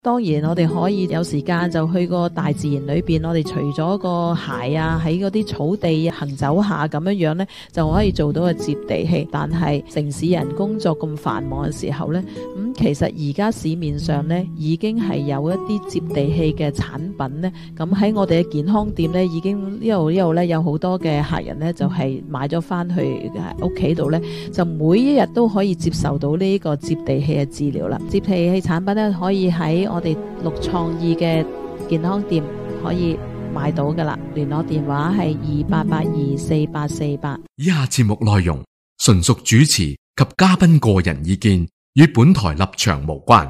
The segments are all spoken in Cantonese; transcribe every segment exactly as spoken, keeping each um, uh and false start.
當然我哋可以有時間就去個大自然裏邊，我哋除咗個鞋啊喺嗰啲草地行走下咁樣樣呢，就可以做到個接地氣。但係城市人工作咁繁忙嘅時候呢，咁、嗯、其實而家市面上呢已經係有一啲接地氣嘅產品呢。咁喺我哋嘅健康店呢，已經一路一路呢有好多嘅客人呢，就係、是、買咗翻去屋企度呢，就每一日都可以接受到呢個接地氣嘅治療啦。接地氣產品呢，可以喺我哋綠創意嘅健康店可以買到噶啦，聯絡電話係二八八二四八四八。 以下節目內容純屬主持及嘉賓個人意見，與本台立場無關。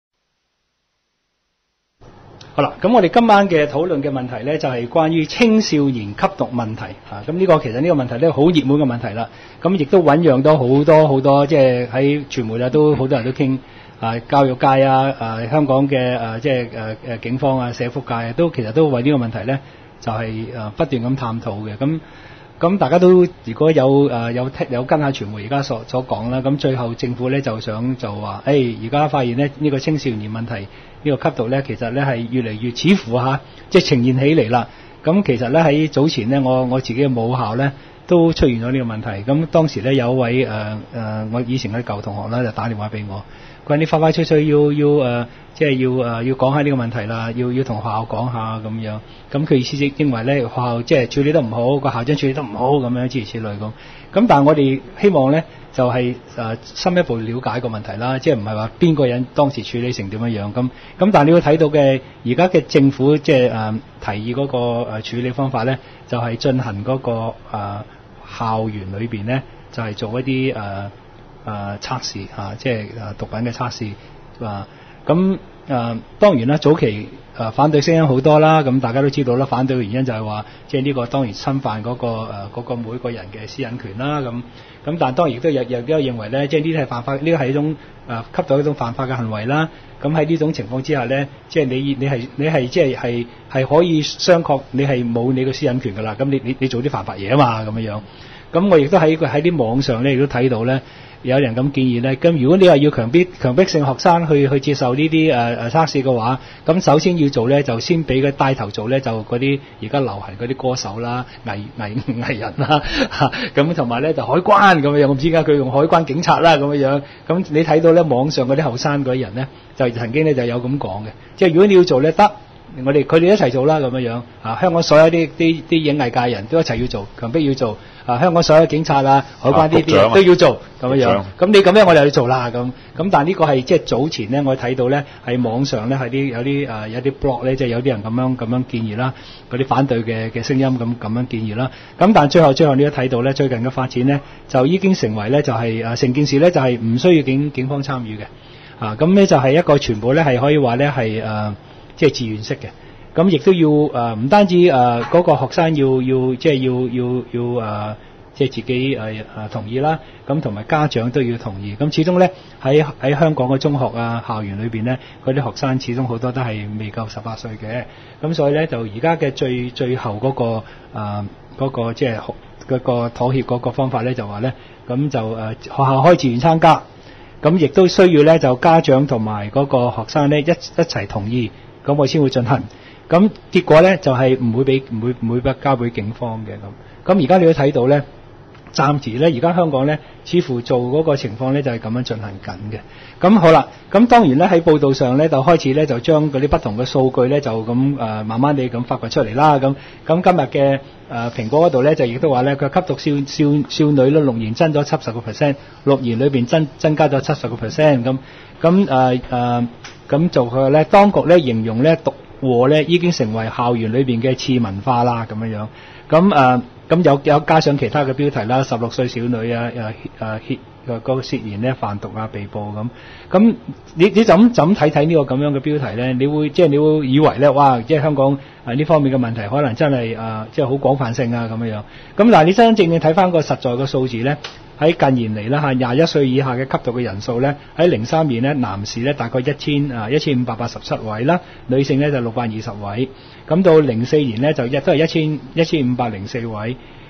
好啦，咁我哋今晚嘅討論嘅問題呢，就係關於青少年吸毒問題啊。咁呢個其實呢個問題呢，好熱門嘅問題啦。咁亦都醞釀到好多好多，即係喺傳媒啊，都好多人都傾。啊，教育界啊，啊香港嘅啊，即係誒誒警方啊、社福界啊，都其實都為呢個問題咧，就係、是、誒不斷咁探討嘅。咁咁大家都如果有誒有聽有跟下傳媒而家所所講啦，咁最後政府咧就想就話，誒而家發現咧呢、呢個青少年問題呢、呢個吸毒咧，其實咧係越嚟越似乎嚇即係呈現起嚟啦。咁其實咧喺早前咧，我我自己嘅母校咧都出現咗呢個問題。咁當時咧有一位誒誒、呃、我以前嗰啲舊同學啦，就打電話俾我。佢話你快快脆脆要要誒、呃，即係要誒、呃、要講下呢個問題啦，要要同學校講下咁樣。咁佢意思即認為咧學校即係處理得唔好，個校長處理得唔好咁樣諸如此類咁。咁但係我哋希望咧就係、是、誒、呃、深一步了解個問題啦，即係唔係話邊個人當時處理成點樣樣咁。咁但係你要睇到嘅而家嘅政府即係誒、呃、提議嗰個誒處理方法咧，就係、是、進行嗰、那個誒、呃、校園裏邊咧，就係、是、做一啲誒。呃誒、呃、測試啊，即係誒毒品嘅測試啊，咁、呃、誒當然啦，早期誒、呃、反對聲音好多啦，咁大家都知道啦，反對嘅原因就係話，即係呢個當然侵犯嗰、嗰個誒、呃嗰個、每個人嘅私隱權啦，咁咁但係當然亦都有有啲認為咧，即係呢啲係犯法，呢個係一種誒、呃、吸毒一種犯法嘅行為啦。咁喺呢種情況之下咧，即係你你係你係即係係係可以商榷你係冇你個私隱權㗎啦。咁你你你做啲犯法嘢啊嘛，咁樣樣。咁我亦都喺喺啲網上咧亦都睇到咧。有人咁建議咧，咁如果你話要強迫強迫性學生去去接受呢啲誒誒測試嘅話，咁首先要做咧就先俾佢帶頭做咧，就嗰啲而家流行嗰啲歌手啦、藝藝藝人啦嚇，咁同埋咧就海關咁樣，我唔知點解佢用海關警察啦咁樣樣。咁你睇到咧網上嗰啲後生嗰啲人咧，就曾經咧就有咁講嘅，即係如果你要做咧得。我哋佢哋一齊做啦咁樣樣啊！香港所有啲啲啲影藝界人都一齊要做，強迫要做啊！香港所有警察啊、海關呢啲、啊、都要做咁樣樣。咁你咁樣我哋就要做啦咁。咁但係呢個係即係早前咧，我睇到咧喺網上咧係啲有啲誒有啲 blog 咧，即係有啲人咁樣咁樣建議啦，嗰啲反對嘅嘅聲音咁咁樣建議啦。咁但係最後最後你都睇到咧，最近嘅發展咧就已經成為咧就係誒成件事咧就係唔需要警警方參與嘅啊！咁咧就係一個全部咧係可以話咧係誒。即係自願式嘅，咁亦都要誒唔、呃、單止誒嗰、呃那個學生要要即係要要要誒、呃、即係自己誒誒、呃、同意啦，咁同埋家長都要同意。咁始終咧喺喺香港嘅中學啊校園裏邊咧，嗰啲學生始終好多都係未夠十八歲嘅，咁所以咧就而家嘅最最後嗰、那個誒嗰、呃那個即係嗰個妥協嗰個方法咧就話咧，咁就誒、呃、學校開自願參加，咁亦都需要咧就家長同埋嗰個學生咧一一齊同意。咁我先會進行，咁結果咧就係、是、唔會俾唔會唔會不交俾警方嘅咁。咁而家你都睇到咧，暫時咧而家香港咧似乎做嗰個情況咧就係、是、咁樣進行緊嘅。咁好啦，咁當然咧喺報道上咧就開始咧就將嗰啲不同嘅數據咧就咁誒、呃、慢慢地咁發掘出嚟啦。咁咁今日嘅誒蘋果嗰度咧就亦都話咧佢吸毒少少少女咧龍年增咗七十個 percent， 六年裏邊增增加咗七十個 percent 咁咁誒誒。咁做佢咧，當局咧形容咧毒禍咧已經成為校園裏邊嘅次文化啦，咁樣樣。咁誒，咁有有加上其他嘅標題啦，十六歲小女啊誒誒涉個個涉嫌咧販毒啊被捕咁。咁你你就咁就咁睇睇呢個咁樣嘅標題咧，你會即係你會以為咧，哇！即係香港誒呢方面嘅問題可能真係誒即係好廣泛性啊咁樣樣。咁嗱，你真真正正睇翻個實在嘅數字咧。喺近年嚟啦嚇，廿一歲以下嘅吸毒嘅人數咧，喺零三年咧，男士咧大概一千啊一千五百八十七位啦，女性咧就六百二十位。咁到零四年咧就亦都係一千一千五百零四位。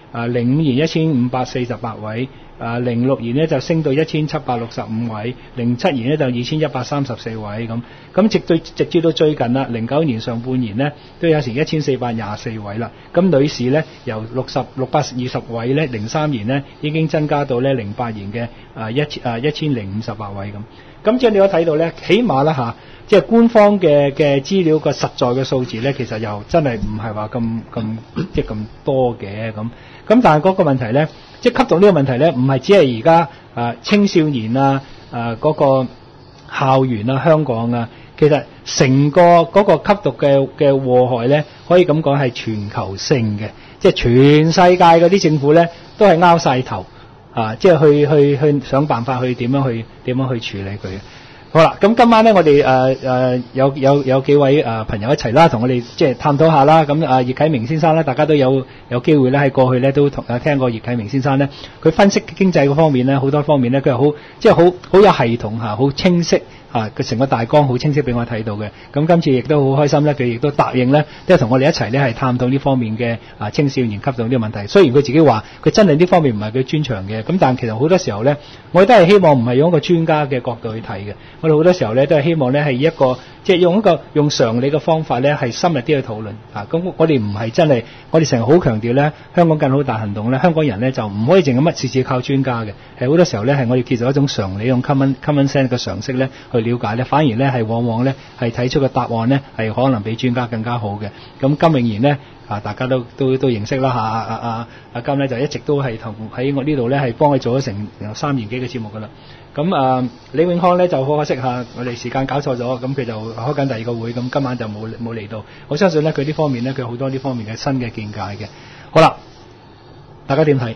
啊零五年一千五百四十八位，啊零六年呢就升到一千七百六十五位，零七年呢就二千一百三十四位咁，咁直到直至到最近啦，零九年上半年呢都有成一千四百廿四位啦。咁女士呢由六十六百二十位呢，零三年呢已經增加到呢零八年嘅啊一千啊一千零五十八位咁。咁即係你可以睇到呢，起碼啦嚇，即係官方嘅嘅資料個實在嘅數字呢，其實又真係唔係話咁咁即係咁多嘅咁。咁但係嗰個問題呢，即係吸毒呢個問題呢，唔係只係而家啊青少年啊啊嗰個校園啊香港啊，其實成個嗰個吸毒嘅嘅禍害呢，可以咁講係全球性嘅，即係全世界嗰啲政府呢，都係拗晒頭。啊，即係去去去想辦法去點樣去點樣去處理佢。好啦，咁今晚咧，我哋誒誒有有有幾位誒、呃、朋友一齊啦，同我哋即係探討下啦。咁啊，葉啟明先生咧，大家都有有機會咧喺過去咧都同誒聽過葉啟明先生咧，佢分析經濟嗰方面咧，好多方面咧，佢係好即係好好有系統嚇，好清晰嚇，佢成個大綱好清晰俾我睇到嘅。咁今次亦都好開心咧，佢亦都答應咧，即係同我哋一齊咧係探討呢方面嘅啊青少年吸毒呢個問題。雖然佢自己話佢真係呢方面唔係佢專長嘅，咁但係其實好多時候咧，我哋都係希望唔係用一個專家嘅角度去睇嘅。我哋好多時候咧都係希望咧係一個即係用一個用常理嘅方法咧係深入啲去討論啊。咁我哋唔係真係，我哋成日好強調咧香港更好大行動咧，香港人咧就唔可以淨係乜事事靠專家嘅，係好多時候咧係我哋叫做一種常理，用 common common sense 嘅常識咧去了解咧，反而咧係往往咧係睇出個答案咧係可能比專家更加好嘅。咁金永賢咧啊，大家都都都認識啦嚇，阿阿阿金咧就一直都係同喺我呢度咧係幫佢做咗成三年幾嘅節目噶啦。咁啊，李永康咧就好可惜嚇，我哋時間搞錯咗，咁佢就開緊第二個會，咁今晚就冇冇嚟到。我相信咧佢呢方面咧，佢好多呢方面嘅新嘅見解嘅。好啦，大家點睇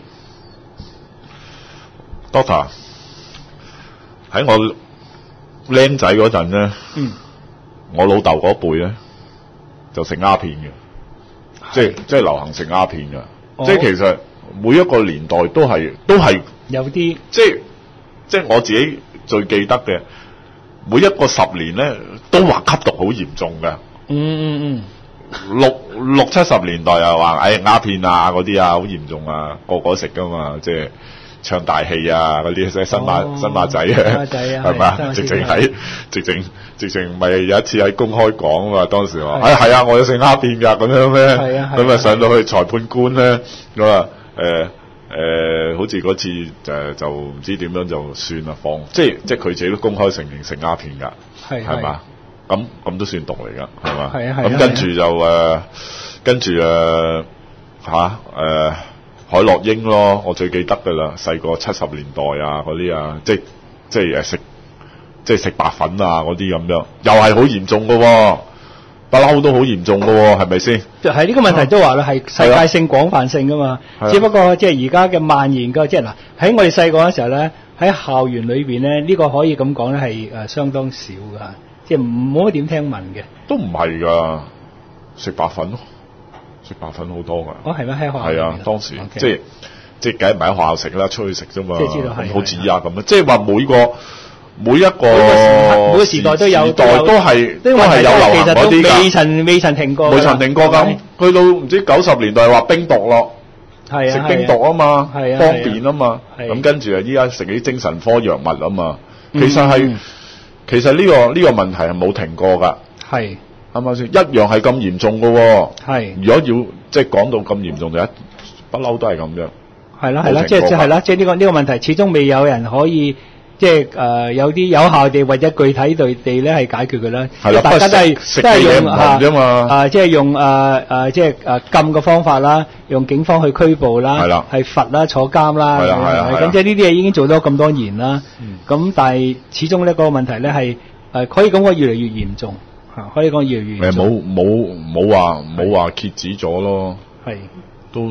？Doctor 喺我僆仔嗰陣咧，嗯，我老豆嗰輩咧就食鴉片嘅，即係即係流行食鴉片嘅，哦、即係其實每一個年代都係都係有啲即係。即係我自己最記得嘅，每一個十年咧都話吸毒好嚴重嘅。 嗯嗯嗯。 六六七十年代啊話，誒鴉片啊嗰啲啊好嚴重啊，個個食噶嘛，即係唱大戲啊嗰啲，即係新馬、哦、新馬仔啊，係咪啊？直情喺直情直情咪有一次喺公開講啊嘛，當時話誒係啊，我有食鴉片㗎咁樣咩？係啊，咁啊上到去裁判官咧咁啊誒。誒、呃，好似嗰次誒就唔知點樣就算啦，放即係即係佢自己都公開承認食鴉片㗎，係係嘛？咁咁都算毒嚟㗎，係嘛？係啊係。咁跟住就誒，跟住誒嚇誒海洛英咯，我最記得㗎啦，細個七十年代啊嗰啲啊，即即係誒食即係食白粉啊嗰啲咁樣，又係好嚴重㗎喎。不嬲都好嚴重㗎喎，係咪先？ 就係呢個問題都話啦，係世界性、廣泛性㗎嘛。只不過即係而家嘅蔓延嘅，即係嗱喺我哋細個嗰時候咧，喺校園裏邊咧，呢、呢個可以咁講咧係誒相當少㗎，即係冇乜點聽聞嘅。 都唔係㗎，食白粉咯，食白粉好多㗎。 哦，係咩？喺學校係啊，當時、okay. 即係即係梗係唔係喺學校食啦，出去食啫嘛。 即係知道係好似啊咁樣，即係話每個。每一個每個時代都有， 時代都係都係有流行嗰啲㗎， 未曾未曾停過， 未曾停過咁。去到唔知九十年代話冰毒咯， 係啊， 食冰毒啊嘛， 係啊， 方便啊嘛。咁跟住啊，依家食啲精神科藥物啊嘛。其實係其實呢個呢個問題係冇停過㗎，係啱唔啱先？一樣係咁嚴重㗎喎。係如果要即係講到咁嚴重，就一不嬲都係咁樣。係啦係啦，即係即係啦，即係呢個呢個問題始終未有人可以。即係誒、呃、有啲有效地或者具體對地咧係解決嘅啦，係啦，大家都係都係用嚇啊，即係用誒誒、呃、即係誒禁嘅方法啦，用警方去拘捕啦，係啦，係罰啦，坐監啦，係啦，咁即係呢啲嘢已經做咗咁多年啦，咁、嗯、但係始終呢個問題咧係誒可以講講越嚟越嚴重嚇，可以講越嚟越嚴重。誒冇冇冇話冇話遏止咗咯，係都。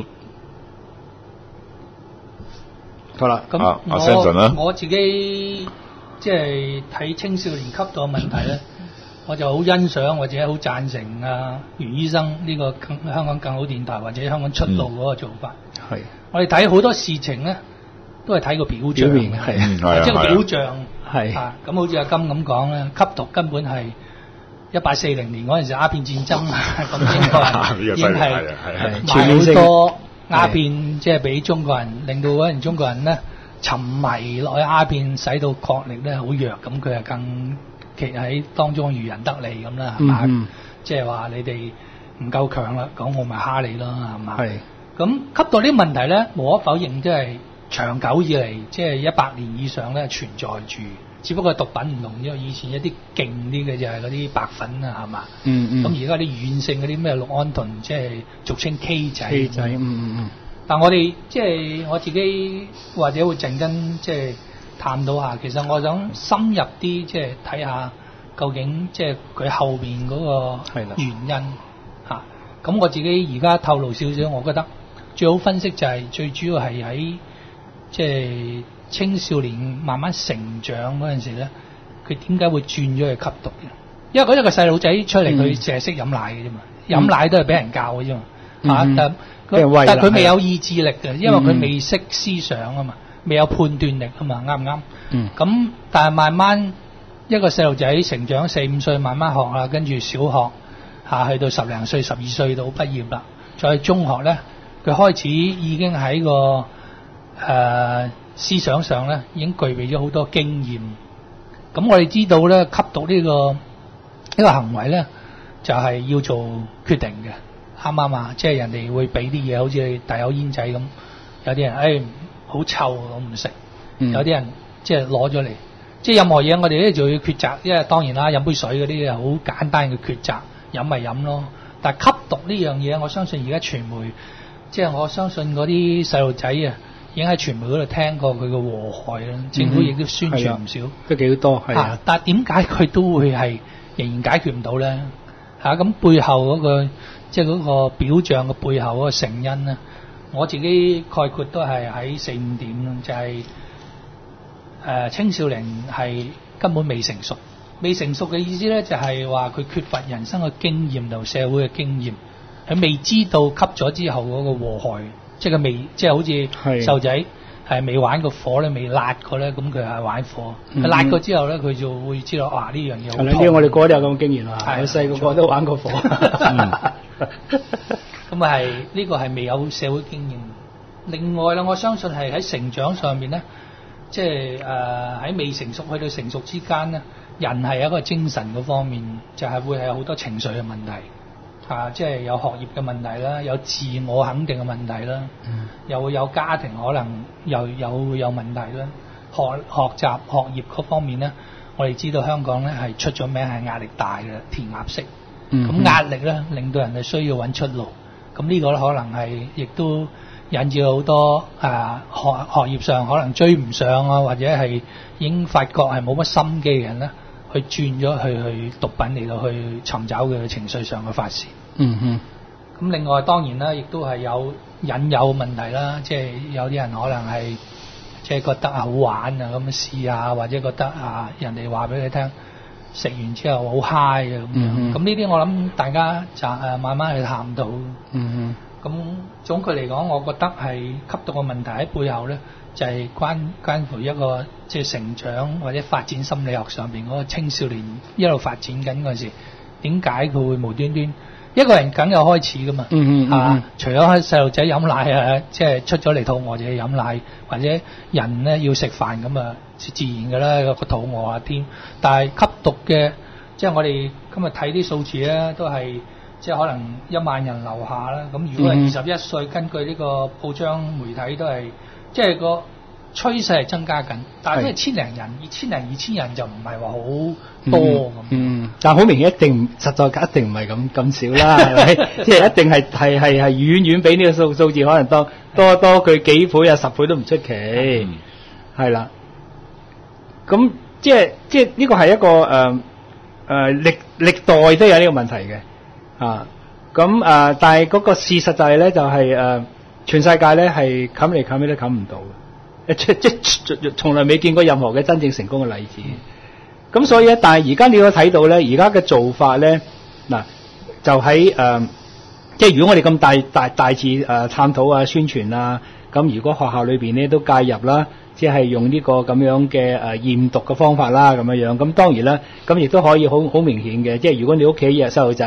好啦，咁、啊、我、啊、我自己即係睇青少年吸毒嘅問題咧，我就好欣賞或者好贊成啊袁醫生呢個香港更好電台或者香港出路嗰個做法。係、嗯，我哋睇好多事情咧，都係睇個表象嘅，係即係個表象係啊。咁好似阿金咁講咧，吸毒根本係一八四零年嗰陣時鴉片戰爭啊，咁應該已經係買好多。 鴉片即係俾中國人，令到嗰陣中國人咧沉迷落去鴉片，使到國力咧好弱，咁佢係更其喺當中漁人得利咁啦，係嘛？嗯、即係話你哋唔夠強啦，咁我咪蝦你咯，係嘛？係。咁吸毒呢啲問題咧，無可否認，即係長久以嚟，即係一百年以上咧存在住。只不過毒品唔同，因為以前一啲勁啲嘅就係嗰啲白粉啊，係嘛？嗯嗯。咁而家啲軟性嗰啲咩氯胺酮，即係俗稱 K 仔。K 仔，嗯嗯嗯。但我哋即係我自己或者會陣間即係探討下，其實我想深入啲即係睇下究竟即係佢後邊嗰個原因嚇。咁我自己而家透露少少，我覺得最好分析就係、是、最主要係喺即係青少年慢慢成長嗰陣時咧，佢點解會轉咗去吸毒嘅？因為嗰一個細路仔出嚟，佢淨係識飲奶嘅啫嘛，飲、嗯、奶都係俾人教嘅啫嘛嚇。但但佢未有意志力嘅，因為佢未識思想啊嘛，未有判斷力啊嘛，啱唔啱？嗯。咁但係慢慢一個細路仔成長四五歲，慢慢學啦，跟住小學嚇去到十零歲、十二歲到畢業啦，再中學咧，佢開始已經喺個誒、呃、思想上咧已經具備咗好多經驗。咁我哋知道咧，吸毒呢、呢個呢、呢個行為咧，就係、是、要做決定嘅。啱唔啱啊？即係人哋會俾啲嘢，好似大口煙仔咁。有啲人誒好、哎、臭，我唔食。嗯、有啲人即係攞咗嚟。即係任何嘢，我哋咧就要抉擇。因為當然啦，飲杯水嗰啲係好簡單嘅抉擇，飲咪飲咯。但係吸毒呢樣嘢，我相信而家傳媒，即係我相信嗰啲細路仔啊，已經喺傳媒嗰度聽過佢嘅禍害啦。政府亦都宣傳唔少，嗯、都幾多係啊。但係點解佢都會係仍然解決唔到咧？嚇、啊、咁背後嗰、嗰個。即係嗰個表象嘅背後嗰個成因咧，我自己概括都係喺四五點咯，就係、是、誒、呃、青少年係根本未成熟，未成熟嘅意思咧就係話佢缺乏人生嘅經驗同社會嘅經驗，佢未知道吸咗之後嗰個禍害，即係佢未即係好似細路仔係未玩過火咧，未辣過咧，咁佢係玩火，佢辣過之後咧，佢就會知道哇呢樣嘢好痛。係啦，呢個我哋個個都有咁嘅經驗啊，我細個個都玩過火。咁啊係呢個係未有社會經驗。另外啦，我相信係喺成長上面咧，即係誒喺未成熟去到成熟之間咧，人係一個精神嗰方面就係、是、會係有好多情緒嘅問題，啊，即係有學業嘅問題啦，有自我肯定嘅問題啦，嗯、又會有家庭可能又有有問題啦，學學習學業嗰方面咧，我哋知道香港咧係出咗名係壓力大嘅填鴨式。咁、嗯、壓力咧，令到人哋需要揾出路。咁呢個咧，可能係亦都引致好多啊學學業上可能追唔上啊，或者係已經發覺係冇乜心機嘅人咧，去轉咗去去毒品嚟到去尋找佢嘅情緒上嘅發泄。嗯哼。咁另外當然啦，亦都係有引誘問題啦，即係有啲人可能係即係覺得啊好玩啊咁樣試下，或者覺得啊人哋話俾你聽。食完之後好 high 嘅咁樣，咁呢啲我諗大家就誒慢慢去探討。嗯咁總括嚟講，我覺得係吸毒嘅問題喺背後咧，就係、是、關關乎一個即係成長或者發展心理學上邊嗰個青少年一路發展緊嗰陣時，點解佢會無端端一個人梗有開始噶嘛？嗯嗯啊，除咗細路仔飲奶啊，即係出咗嚟肚餓就要飲奶，或者人咧要食飯咁啊，自然噶啦個肚餓啊添。但係吸毒嘅，即係我哋今日睇啲數字咧，都係即係可能一萬人樓下啦。咁如果係二十一歲，根據呢個報章媒體都係即係個趨勢係增加緊，但係都係千零人，二千零二千人就唔係話好多咁。嗯， 但係好明顯一定實在一定唔係咁咁少啦，係咪？即係一定係係係係遠遠比呢個數數字可能多多多佢幾倍啊十倍都唔出奇，係、嗯、啦。咁即係即係呢個係一個誒誒歷歷代都有呢個問題嘅啊。咁誒、呃，但係嗰個事實就係咧，就係、是、誒、呃、全世界咧係冚嚟冚去都冚唔到嘅，即即從來未見過任何嘅真正成功嘅例子。咁、嗯、所以咧，但係而家你要睇到咧，而家嘅做法咧，嗱就喺誒、呃，即係如果我哋咁大大大致誒、呃、探討啊、宣傳啊，咁如果學校裏邊咧都介入啦，即係用呢個咁樣嘅誒驗毒嘅方法啦，咁樣樣，咁當然啦，咁亦都可以好好明顯嘅，即係如果你屋企有細路仔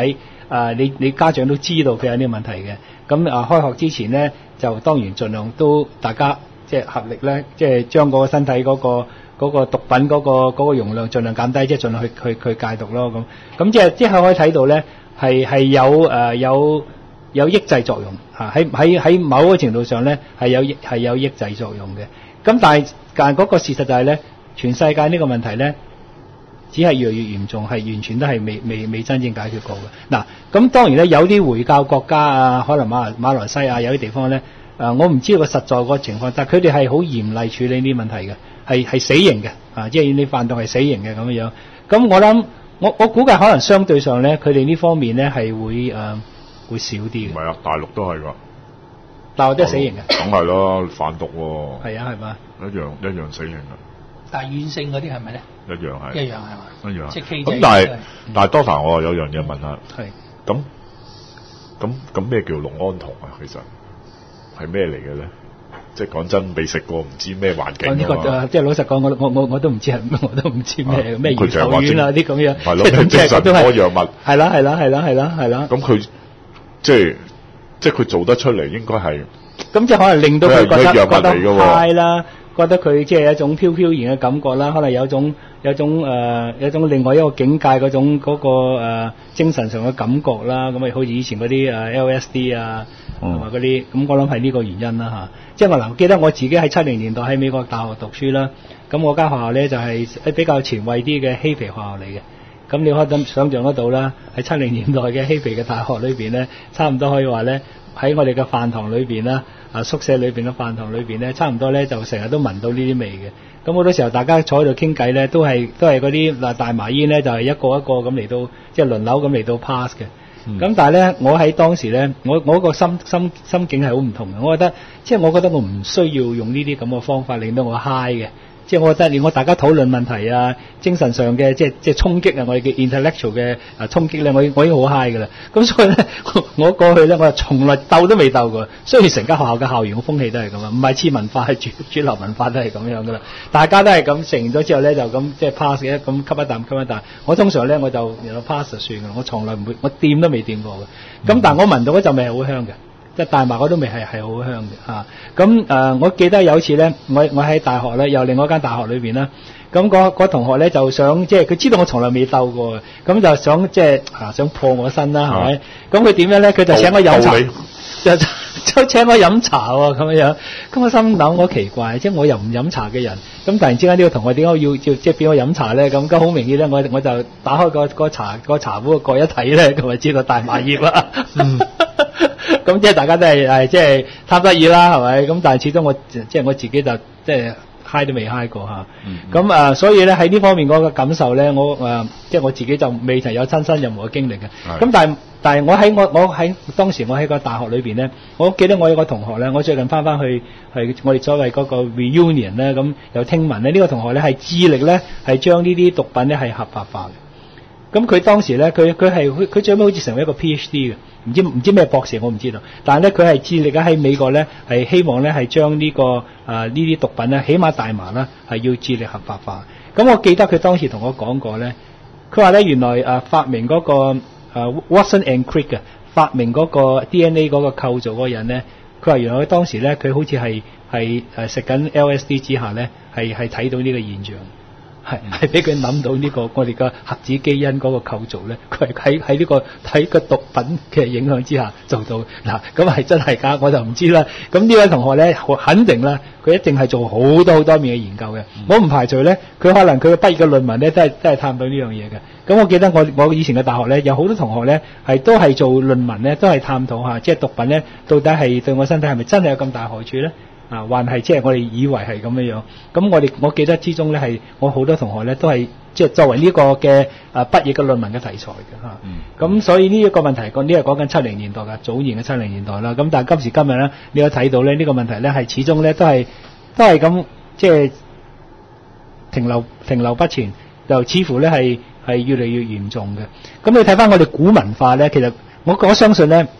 呃、你你家長都知道佢有呢個問題嘅。咁啊開學之前咧，就當然盡量都大家即係合力咧，即係將嗰個身體嗰、嗰個。嗰個毒品嗰個嗰個容量盡量減低，即係盡量去去去戒毒咯咁。咁即係即係可以睇到咧，係係有誒有有抑制作用嚇，喺喺喺某個程度上咧係有係有抑制作用嘅。咁但係但係嗰個事實就係咧，全世界呢個問題咧，只係越嚟越嚴重，係完全都係未未未真正解決過嘅。嗱，咁當然咧有啲回教國家啊，可能馬馬來西亞有啲地方咧，誒我唔知道個實在個情況，但係佢哋係好嚴厲處理呢啲問題嘅。係係死刑嘅，啊，即係你販毒係死刑嘅咁樣。咁我諗，我我估計可能相對上咧，佢哋呢方面咧係會誒、呃、會少啲嘅。 唔係啊，大陸都係㗎。 大陸都係死刑嘅。 梗係咯，販毒喎。 係啊，係嘛？ 一樣一樣死刑㗎。 但係軟性嗰啲係咪咧？ 一樣係。 一樣係嘛？ 一樣。 即係咁但係但係多凡我有樣嘢問下。 係。 咁咁咁咩叫氯胺酮啊？其實係咩嚟嘅咧？即係講真，未食過，唔知咩環境啊嘛。呢個即係老實講，我我我我都唔知係，我都唔知咩咩魚頭丸啊啲咁樣。 係咯，精神科藥物。 係啦係啦係啦係啦係啦。 咁佢即係即係佢做得出嚟，應該係。 咁即係可能令到佢覺得覺得嗨啦，覺得佢即係一種飄飄然嘅感覺啦，可能有一種有一種誒、呃、有一種另外一個境界嗰種嗰、嗰個、呃、精神上嘅感覺啦。咁啊，好似以前嗰啲誒 L S D 啊。同埋嗰啲，咁我諗係呢個原因啦嚇。即係我嗱，記得我自己喺七零年代喺美國大學讀書啦。咁我間學校咧就係比較前衛啲嘅嬉皮學校嚟嘅。咁你可以想像得到啦，喺七零年代嘅嬉皮嘅大學裏邊咧，差唔多可以話咧喺我哋嘅飯堂裏邊啦，啊宿舍裏邊嘅飯堂裏邊咧，差唔多咧就成日都聞到呢啲味嘅。咁好多時候大家坐喺度傾偈咧，都係都係嗰啲嗱大麻煙咧，就係一個一個咁嚟到，即係輪流咁嚟到 pass 嘅。咁、嗯、但係咧，我喺當時咧，我我個心心心境係好唔同嘅。我覺得，即係我覺得我唔需要用呢啲咁嘅方法令到我 high 嘅。即係我覺得，令我大家討論問題啊，精神上嘅即係即係衝擊啊，我哋嘅 intellectual 嘅啊衝擊咧，我我已經好 high 㗎啦。咁所以咧，我過去咧，我從來鬥都未鬥過。雖然成間學校嘅校園嘅風氣都係咁啊，唔係次文化係主主流文化都係咁樣㗎啦。大家都係咁成咗之後咧，就咁即係 pass 嘅，咁吸一啖吸一啖。我通常咧我就然後 pass 就算㗎啦，我從來唔會，我掂都未掂過嘅。咁、嗯、但係我聞到嗰陣味係好香嘅。即係大麻嗰啲味係係好香嘅嚇，咁、啊、誒、呃、我記得有一次咧，我我喺大學咧，又另外一間大學裏邊啦，咁嗰嗰同學咧就想即係佢知道我從來未鬥過嘅，咁就想即係啊想破我身啦，係咪？咁佢點樣咧？佢就請我飲茶，就就請我飲茶喎咁樣。咁我心諗我奇怪，即係我又唔飲茶嘅人，咁突然之間呢個同學點解要要即係俾我飲茶咧？咁咁好明顯咧，我我就打開個個茶個茶壺個蓋一睇咧，咁咪知道大麻葉啦。嗯咁即係大家都係誒，即係貪得意啦，係咪？咁但係始終我即係我自己就即係嗨都未嗨過嚇。咁誒、嗯呃，所以咧喺呢方面嗰個感受咧，我誒、呃、即係我自己就未曾有親身任何嘅經歷嘅。咁但係但係我喺我我喺當時我喺個大學裏邊咧，我記得我有個同學咧，我最近翻翻去係我哋所謂嗰個 reunion 咧，咁有聽聞咧，呢、這個同學咧係致力咧係將呢啲毒品咧係合法化嘅。咁佢當時咧，佢佢係佢佢最尾好似成為一個 PhD 嘅。唔知唔知咩博士我唔知道，但係咧佢係致力喺美國咧係希望咧係將呢、這個誒呢啲毒品咧，起碼大麻啦係要致力合法化。咁我記得佢當時同我講過咧，佢話咧原來誒、呃、發明嗰、那個誒、呃、Watson and Crick 嘅發明嗰個 D N A 嗰個構造嗰個人咧，佢話原來佢當時咧佢好似係係誒食緊 L S D 之下咧係係睇到呢個現象。係係俾佢諗到呢、這個我哋嘅核子基因嗰個構造咧，佢係喺喺呢個喺個毒品嘅影響之下做到嗱，咁係真係假我就唔知啦。咁呢位同學咧，肯定啦，佢一定係做好多好多面嘅研究嘅。嗯、我唔排除咧，佢可能佢嘅畢業嘅論文咧都係都係探到呢樣嘢嘅。咁我記得我我以前嘅大學咧，有好多同學咧係都係做論文咧，都係探討下即係毒品咧到底係對我身體係咪真係有咁大害處咧？啊，還係即係我哋以為係咁樣樣。咁我哋我記得之中咧係我好多同學咧都係即係作為呢個嘅啊畢業嘅論文嘅題材嘅嚇。咁、嗯、所以呢一個問題講呢係講緊七零年代嘅早年嘅七零年代啦。咁但係今時今日咧，你有睇到咧呢、呢個問題咧係始終咧都係都係咁即係停留停留不前，又似乎咧係係越嚟越嚴重嘅。咁你睇翻我哋古文化咧，其實我我相信咧。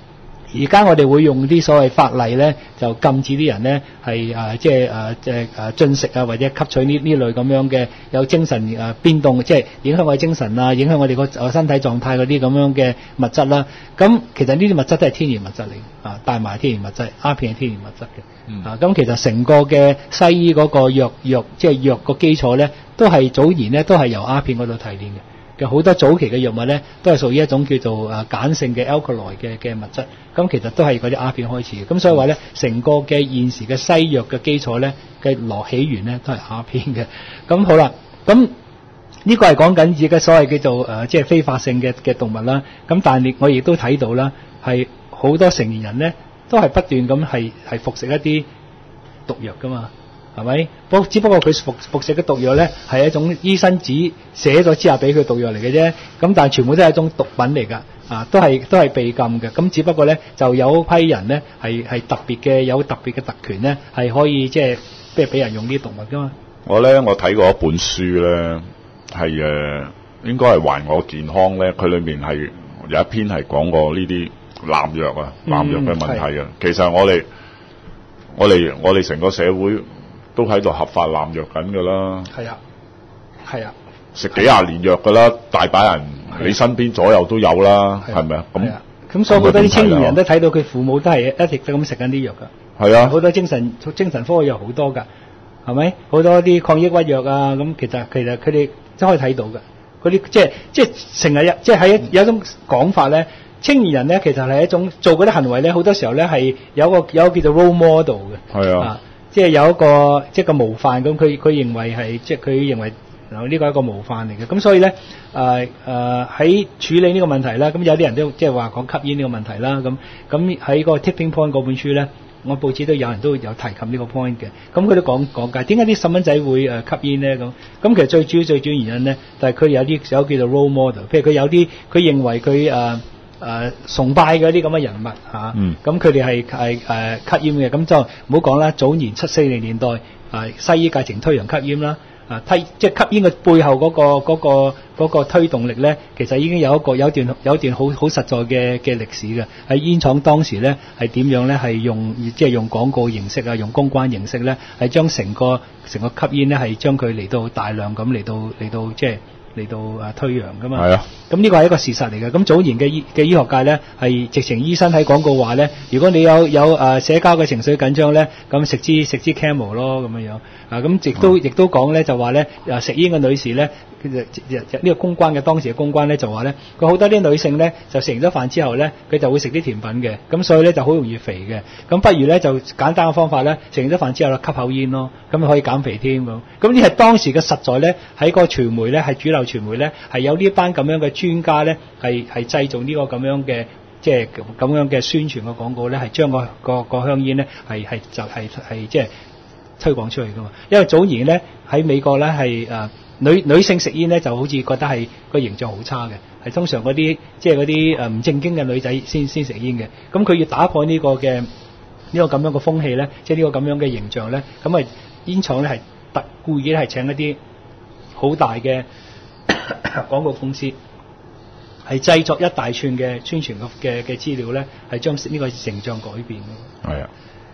而家我哋會用啲所謂法例咧，就禁止啲人咧係誒即係誒即係誒進食啊，或者吸取呢呢類咁樣嘅有精神誒、呃、變動，即係影響我哋精神啊，影響我哋個身體狀態嗰啲咁樣嘅物質啦。咁其實呢啲物質都係天然物質嚟，啊帶埋天然物質，鴉片係天然物質嘅。嗯、啊咁其實成個嘅西醫嗰個藥藥即係藥個基礎咧，都係早年咧都係由鴉片嗰度提煉嘅。嘅好多早期嘅藥物咧，都係屬於一種叫做誒鹼性嘅 alkaloid 嘅嘅物質，咁其實都係嗰啲鴉片開始嘅。咁所以話咧，成個嘅現時嘅西藥嘅基礎咧嘅來起源咧都係鴉片嘅。咁好啦，咁呢個係講緊而家所謂叫做誒即係非法性嘅嘅動物啦。咁但係我亦都睇到啦，係好多成年人咧都係不斷咁係係服食一啲毒藥噶嘛。係咪？不只不過佢服服食嘅毒藥咧，係一種醫生紙寫咗之下俾佢毒藥嚟嘅啫。咁但係全部都係一種毒品嚟㗎，啊，都係都係被禁嘅。咁只不過咧，就有批人咧係係特別嘅有特別嘅特權咧，係可以即係即係俾人用呢啲毒物㗎嘛。 我咧我睇過一本書咧，係誒、呃、應該係還我健康咧，佢裏面係有一篇係講過呢啲濫藥啊、濫藥嘅問題啊。嗯、其實我哋我哋我哋成個社會都喺度合法濫藥緊㗎啦，係啊，係啊，食幾廿年藥㗎啦，大把人你身邊左右都有啦，係咪啊？咁咁所以好多啲青年人都睇到佢父母都係一直都咁食緊啲藥㗎，係啊，好多精神精神科藥好多㗎，係咪？好多啲抗抑鬱藥啊，咁其實其實佢哋都可以睇到㗎，嗰啲即係即係成日即係喺有一種講法咧，青年人咧其實係一種做嗰啲行為咧，好多時候咧係有個有個叫做 role model 嘅，係啊。即係有一個即係個模範咁，佢佢認為係即係佢認為呢個係一個模範嚟嘅。咁所以咧誒誒喺處理呢個問題啦，咁有啲人都即係話講吸煙呢個問題啦。咁咁喺個 Tipping Point 嗰本書咧，我報紙都有人都有提及呢個 point 嘅。咁佢都講講解點解啲細蚊仔會誒吸煙咧？咁咁其實最主要最主要原因咧，就係佢有啲有叫做 role model，譬如佢有啲佢認為佢誒。呃誒、呃、崇拜嗰啲咁嘅人物嚇，咁佢哋係係誒吸煙嘅，咁就唔好講啦。早年七四零年代，誒、呃、西醫界情推行吸煙啦，啊推即係吸煙嘅背後嗰、嗰個嗰、嗰個嗰個推動力咧，其實已經有一個有一段有一段好好實在嘅嘅歷史嘅。喺煙廠當時咧係點樣咧？係用即係用廣告形式啊，用公關形式咧，係將成個成個吸煙咧係將佢嚟到大量咁嚟到嚟到即係。嚟到誒推揚噶嘛，係啊，咁呢個係一個事實嚟嘅。咁早年嘅醫嘅醫學界咧，係直情醫生喺廣告話咧，如果你有有誒、呃、社交嘅情緒緊張咧，咁食支食支 Camel 咯咁樣樣啊，咁亦都亦、嗯、都講咧就話咧誒食煙嘅女士咧，其實呢個公關嘅當時嘅公關咧就話咧，佢好多啲女性咧就食完咗飯之後咧，佢就會食啲甜品嘅，咁所以咧就好容易肥嘅。咁不如咧就簡單嘅方法咧，食完咗飯之後咧吸口煙咯，咁可以減肥添咁。咁呢係當時嘅實在咧，喺個傳媒咧係主流傳媒咧係有呢班咁樣嘅專家咧，係係製造呢個咁樣嘅即係咁樣嘅宣傳嘅廣告咧，係將個個個香煙咧係係就係係即係推廣出去噶嘛。因為早年咧喺美國咧係誒女女性食煙咧就好似覺得係個形象好差嘅，係通常嗰啲即係嗰啲誒唔正經嘅女仔先先食煙嘅。咁佢要打破呢個嘅呢個咁樣嘅風氣咧，即係呢個咁樣嘅形象咧，咁啊煙廠咧係特故意係請一啲好大嘅廣告公司係製作一大串嘅宣傳嘅嘅資料咧，係將呢個形象改變咯。係啊，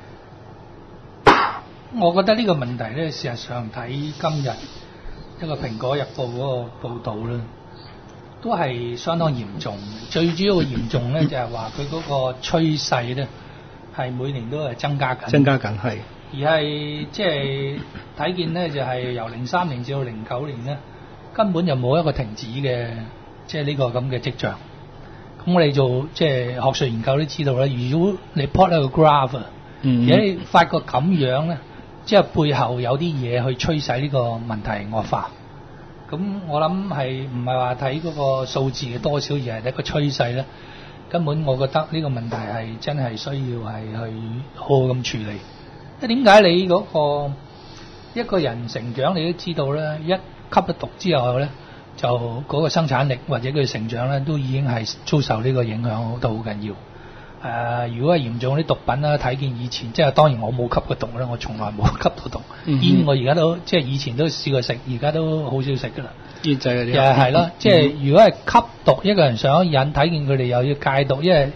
我覺得呢個問題咧，事實上睇今日一個《蘋果日報》嗰個報導咧，都係相當嚴重。最主要嘅嚴重咧，就係話佢嗰個趨勢咧，係每年都係增加緊。 增加緊係， 而係即係睇見咧，就係由零三年至到零九年咧。根本就冇一個停止嘅，即係呢個咁嘅跡象。咁我哋做即係學術研究都知道咧，如果你 plot 一個 graph，嗯，而你發覺咁樣咧，即係背後有啲嘢去驅使呢個問題惡化。咁我諗係唔係話睇嗰個數字嘅多少，而係一個趨勢咧。根本我覺得呢個問題係真係需要係去好好咁處理。即係點解你嗰個一個人成長，你都知道咧一。吸咗毒之後咧，就嗰個生產力或者佢成長咧，都已經係遭受呢個影響，都好緊要。誒、呃，如果係嚴重啲毒品啦，睇見以前，即係當然我冇吸過毒啦，我從來冇吸到毒。嗯、煙我而家都即係以前都試過食，而家都好少食噶啦。煙仔嗰啲。誒係咯，即係如果係吸毒，一個人上咗癮，睇見佢哋又要戒毒，因為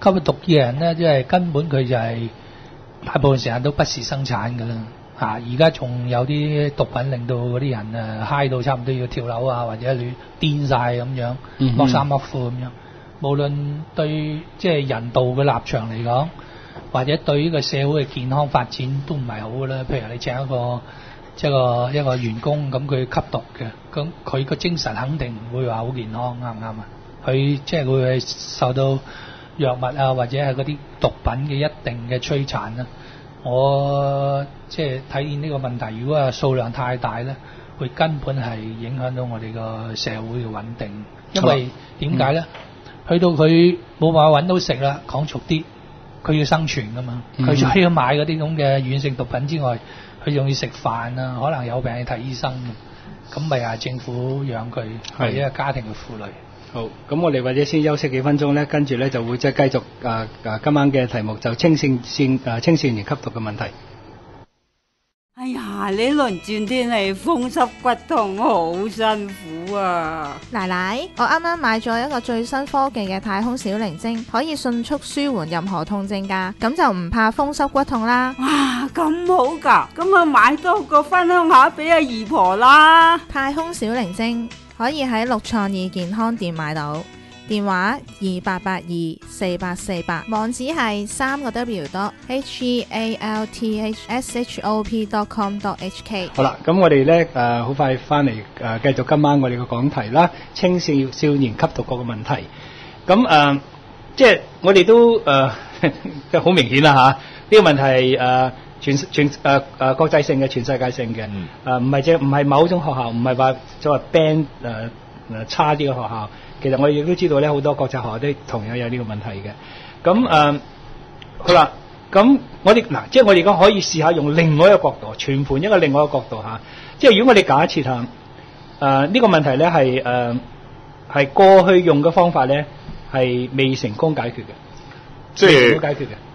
吸毒嘅人咧，即係根本佢就係大部分時間都不是生產㗎啦。嚇、啊！而家仲有啲毒品令到嗰啲人啊嗨到差唔多要跳樓啊，或者亂癲晒咁樣，剝衫剝褲咁樣。無論對即係人道嘅立場嚟講，或者對呢個社會嘅健康發展都唔係好㗎啦。譬如你請一個即係個一個員工咁，佢吸毒嘅，咁佢個精神肯定唔會話好健康，啱唔啱啊？佢即係會受到藥物啊，或者係嗰啲毒品嘅一定嘅摧殘啦。我即係睇見呢個問題，如果係數量太大咧，會根本係影響到我哋個社會嘅穩定。因為點解咧？嗯、去到佢冇辦法揾到食啦，講俗啲，佢要生存噶嘛。佢除咗要買嗰啲咁嘅軟性毒品之外，佢仲要食飯啊，可能有病去睇醫生嘅。咁咪係政府養佢，或者係家庭嘅負累。 好，咁我哋或者先休息幾分鐘咧，跟住咧就會即係繼續誒誒今晚嘅題目就青少年誒青少年吸毒嘅問題。 哎呀，呢輪轉天氣風濕骨痛，好辛苦啊！ 奶奶，我啱啱買咗一個最新科技嘅太空小靈精，可以迅速舒緩任何痛症㗎，咁就唔怕風濕骨痛啦。 哇，咁好㗎，咁啊買多個分享下俾阿姨婆啦。 太空小靈精可以喺六創意健康店買到，電話二八八二四八四八，網址係三個 W dot H E A L T H S H O P dot com dot H K。 好啦，咁我哋咧誒好快翻嚟誒繼續今晚我哋嘅講題啦，青少少年吸毒嗰個問題。咁誒、呃，即係我哋都誒即係好明顯啦嚇，呢、這個問題係誒。呃全全誒誒、呃呃、國際性嘅、全世界性嘅，誒唔係即係唔係某種學校，唔係話作為 band 誒、呃、誒差啲嘅學校。其實我哋亦都知道咧，好多國際學校都同樣有呢個問題嘅。咁誒、呃、好啦，咁我哋嗱，即係我哋而家可以試下用另外一個角度，全盤一個另外一個角度嚇。即係如果我哋假設下誒呢、呃這個問題咧係誒係過去用嘅方法咧係未成功解決嘅，即係未成功解決嘅。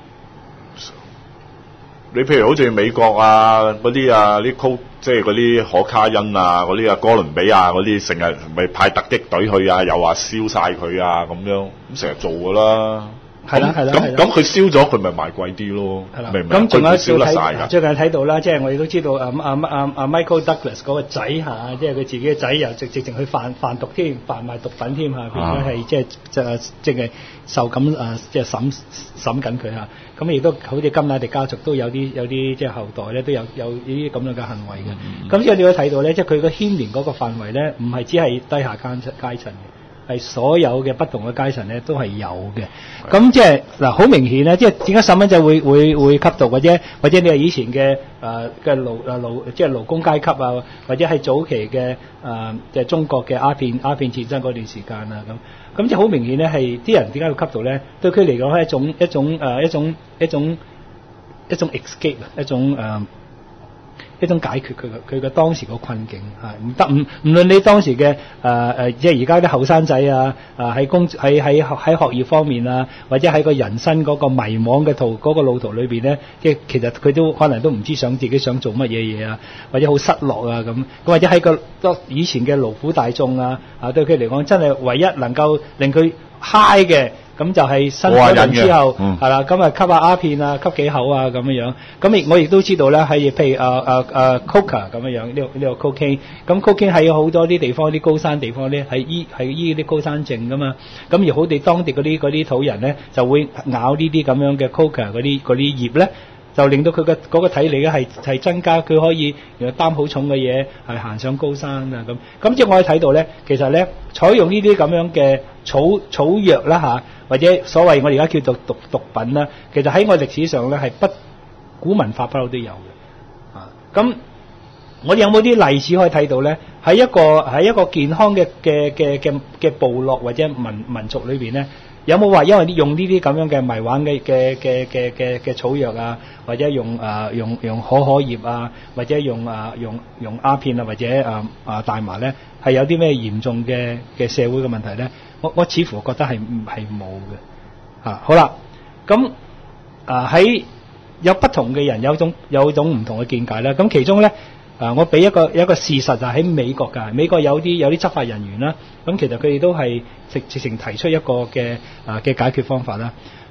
你譬如好似美國啊嗰啲啊啲 co 即係嗰啲可卡因啊嗰啲啊哥倫比亞嗰啲，成日咪派突擊隊去啊，又話燒晒佢啊咁樣，咁成日做噶啦。係啦係啦，咁咁佢燒咗佢咪賣貴啲咯，明唔明？咁仲有燒得晒㗎。 最近睇到啦，即係我哋都知道啊啊啊啊 Michael Douglas 嗰個仔嚇，即係佢自己嘅仔又直直情去販販毒添，販賣毒品添嚇，變咗係即係即係即係受緊啊即係審審緊佢嚇。咁亦都好似甘迺迪家族都有啲有啲即係後代咧都有有呢啲咁樣嘅行為嘅。咁即係你可以睇到咧，即係佢個牽連嗰個範圍咧，唔係只係低下階階層嘅，係所有嘅不同嘅階層咧都係有嘅。咁即係嗱，好明顯咧，即係點解細蚊仔會會會吸毒，或者或者你係以前嘅誒嘅勞誒勞即係勞工階級啊，或者係早期嘅誒即係中國嘅鴉片鴉片戰爭嗰段時間啊咁。咁即係好明顯咧，係啲人點解會吸毒咧？對佢嚟講係一種一種誒、呃、一種一種一種 escape 啊，一種誒、呃、一種解決佢嘅佢嘅當時個困境係唔得唔唔論你當時嘅誒誒，即係而家啲後生仔啊啊喺工喺喺喺學業方面啊，或者喺個人生嗰個迷惘嘅途嗰、嗰個路途裏邊咧，即係其實佢都可能都唔知想自己想做乜嘢嘢啊，或者好失落啊咁，咁或者喺個以前嘅勞苦大眾啊啊，對佢嚟講真係唯一能夠令佢 high 嘅。咁就係新咗人之後，係啦，咁啊吸下鴉片啊，吸幾口啊咁樣樣。咁亦我亦都知道咧，係譬如啊啊啊 coca 咁樣樣，呢個呢個 cocaine。咁 cocaine 喺好多啲地方，啲高山地方咧，係醫係醫啲高山症噶嘛。咁而好哋當地嗰啲嗰啲土人咧，就會咬呢啲咁樣嘅 coca 嗰啲嗰啲葉咧，就令到佢嘅嗰個體力咧係係增加，佢可以原來擔好重嘅嘢係行上高山啊咁。咁即係我哋睇到咧，其實咧採用呢啲咁樣嘅草草藥啦嚇，或者所謂我哋而家叫做毒毒品啦，其實喺我歷史上咧係不古文化不嬲都有嘅。啊，咁我哋有冇啲例子可以睇到咧？喺一個喺一個健康嘅嘅嘅嘅嘅部落或者民民族裏邊咧，有冇話因為用呢啲咁樣嘅迷幻嘅嘅嘅嘅嘅嘅草藥啊，或者用啊、呃、用用可可葉啊，或者用啊用用鴉片啊，或者啊啊大麻咧，係有啲咩嚴重嘅嘅社會嘅問題咧？我我似乎覺得係係冇嘅。啊，好啦，咁啊喺有不同嘅人有種有種唔同嘅見解啦。咁其中咧。啊！我俾一個一個事實就喺美國㗎，美國有啲有啲執法人員啦，咁其實佢哋都係直直情提出一個嘅啊嘅解決方法啦。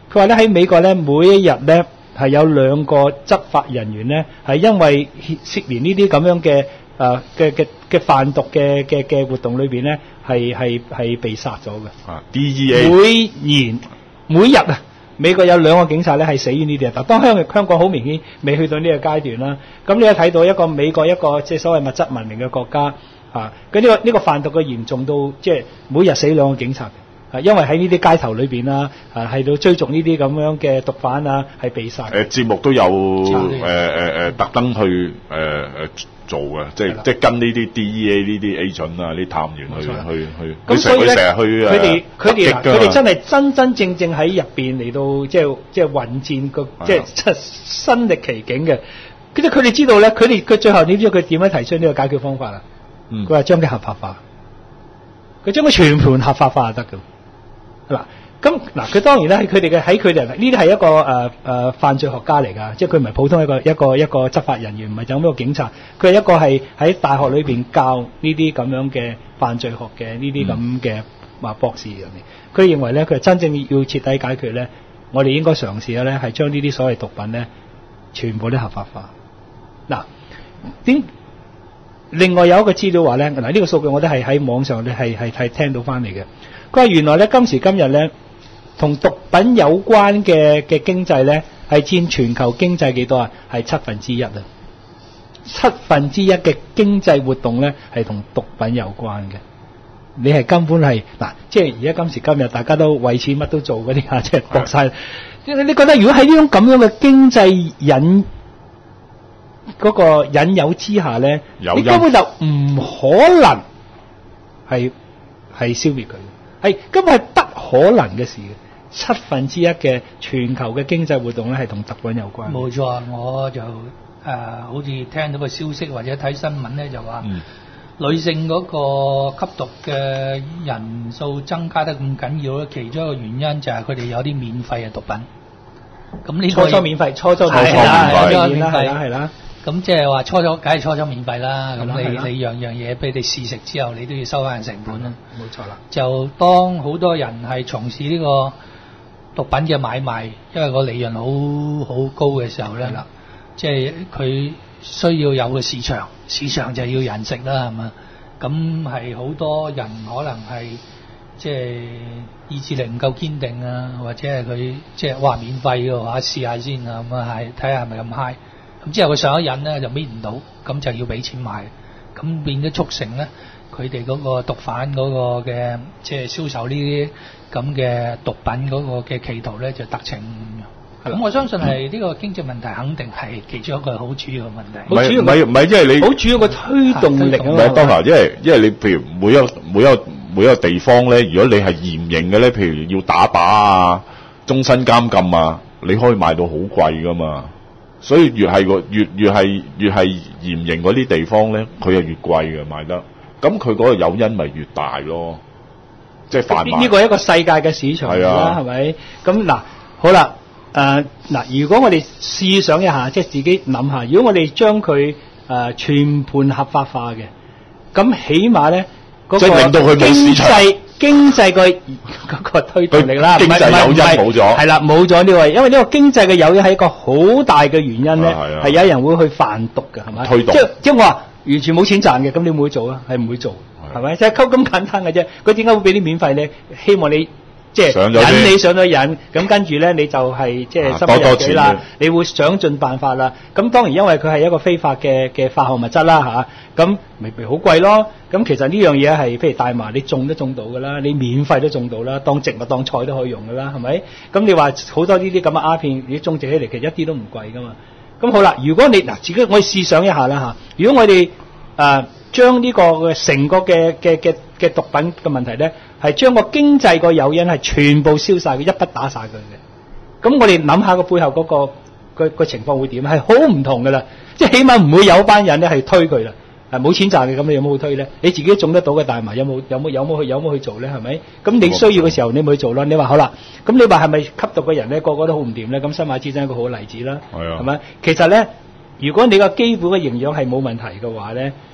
佢話咧喺美國咧每一日咧係有兩個執法人員咧係因為涉連呢啲咁樣嘅誒嘅嘅嘅販毒嘅嘅嘅活動裏邊咧係係係被殺咗嘅。 啊 ，D E A 每年每日啊，美國有兩個警察咧係死於呢啲啊。但當香港香港好明顯未去到呢個階段啦。咁你又睇到一個美國一個即係所謂物質文明嘅國家啊，咁呢個呢個販毒嘅嚴重到即係每日死兩個警察。啊，因為喺呢啲街頭裏邊啦，啊係到追逐呢啲咁樣嘅毒販啊，係被殺。 誒節目都有誒誒誒特登去誒誒、呃、做嘅，即係即係跟呢啲 D E A 呢啲 agent 啊，呢啲探員去去去。咁所以咧，佢哋佢哋佢哋真係真真正正喺入邊嚟到即係即係混戰個即係身歷其境嘅。跟住佢哋知道咧，佢哋佢最後你知道佢點樣提出呢個解決方法啊？嗯，佢話將佢合法化，佢將佢全盤合法化就得㗎。嗱，咁嗱，佢當然咧，佢哋嘅喺佢哋呢啲係一個誒誒、呃呃、犯罪學家嚟㗎，即係佢唔係普通一個一個一個執法人員，唔係就咁一個警察，佢係一個係喺大學裏邊教呢啲咁樣嘅犯罪學嘅呢啲咁嘅話博士人哋。佢認為咧，佢係真正要徹底解決咧，我哋應該嘗試嘅咧係將呢啲所謂毒品咧全部都合法化。嗱，點？另外有一個資料話咧，嗱、這、呢個數據我都係喺網上咧係係係聽到翻嚟嘅。佢話原來咧今時今日咧，同毒品有關嘅嘅經濟咧，係佔全球經濟幾多啊？係七分之一啊！七分之一嘅經濟活動咧係同毒品有關嘅。你係根本係嗱，即係而家今時今日大家都為錢乜都做嗰啲啊，即係搏晒。你你覺得如果喺呢種咁樣嘅經濟引嗰、嗰個引誘之下咧，你根本就唔可能係係消滅佢。係根本係不可能嘅事嘅，七分之一嘅全球嘅經濟活動咧係同毒品有關。 冇錯，我就誒、呃、好似聽到個消息或者睇新聞咧，就話、嗯、女性嗰個吸毒嘅人數增加得咁緊要咧，其中一個原因就係佢哋有啲免費嘅毒品。咁呢個初初免費，初初免費啦，係啦，係啦，係啦。咁即係話初初，梗係初初免費啦。咁你你樣樣嘢俾你試食之後，你都要收翻成本啦。冇錯啦。就當好多人係從事呢個毒品嘅買賣，因為個利潤好好高嘅時候咧，即係佢需要有個市場，市場就要人食啦，係嘛？咁係好多人可能係即係意志力唔夠堅定啊，或者係佢即係話免費嘅話試下先啊，咁啊係睇下係咪咁 high。咁之後佢上一癮咧就搣唔到，咁就要俾錢買，咁變咗促成咧佢哋嗰個毒販嗰個嘅即係銷售呢啲咁嘅毒品嗰個嘅企圖咧就得逞。咁我相信係呢個經濟問題肯定係其中一個好主要嘅問題。唔係唔係唔係，因為你好主要嘅推動力啊。唔係當然，因為因為你譬如每一每一每一個地方咧，如果你係嚴刑嘅咧，譬如要打靶啊、終身監禁啊，你可以賣到好貴噶嘛。所以越係個越越係越係嚴刑嗰啲地方咧，佢係越貴嘅賣得。咁佢嗰個誘因咪越大咯，即係販賣。呢個係一個世界嘅市場啦，係咪？咁嗱，好啦，誒嗱，如果我哋試想一下，即係自己諗下，如果我哋將佢誒全盤合法化嘅，咁起碼咧嗰個經濟經濟個嗰個推動力啦，經濟誘因冇咗，係啦，冇咗呢個，因為呢個經濟嘅誘因係一個好大嘅原因咧，係有人會去販毒嘅，係咪？推動，即係即係我話完全冇錢賺嘅，咁你會唔會做啊？係唔會做，係咪？即係溝咁簡單嘅啫。佢點解會俾啲免費咧？希望你即係引你上咗癮，咁跟住咧你就係即係心有餘啦，你會想盡辦法啦。咁當然因為佢係一個非法嘅嘅化學物質啦嚇，咁咪咪好貴咯。咁其實呢樣嘢係譬如大麻，你種都種到㗎啦，你免費都種到啦，當植物當菜都可以用㗎啦，係咪？咁你話好多呢啲咁嘅鴉片，你種植起嚟其實一啲都唔貴㗎嘛。咁好啦，如果你嗱自己我哋試想一下啦嚇，如果我哋誒將呢個嘅成個嘅嘅嘅嘅毒品嘅問題咧，係將個經濟個誘因係全部燒晒佢，一筆打晒佢嘅。咁我哋諗下個背後嗰個個個情況會點？係好唔同㗎啦，即係起碼唔會有班人咧係推佢啦。係冇錢賺嘅，咁你有冇去推咧？你自己種得到嘅大麻有冇有冇有冇去有冇去做咧？係咪？咁你需要嘅時候你咪去做咯。你話好啦，咁你話係咪吸毒嘅人咧個個都好唔掂咧？咁新馬之真係一個好例子啦，係咪？其實咧，如果你個基本嘅營養係冇問題嘅話咧，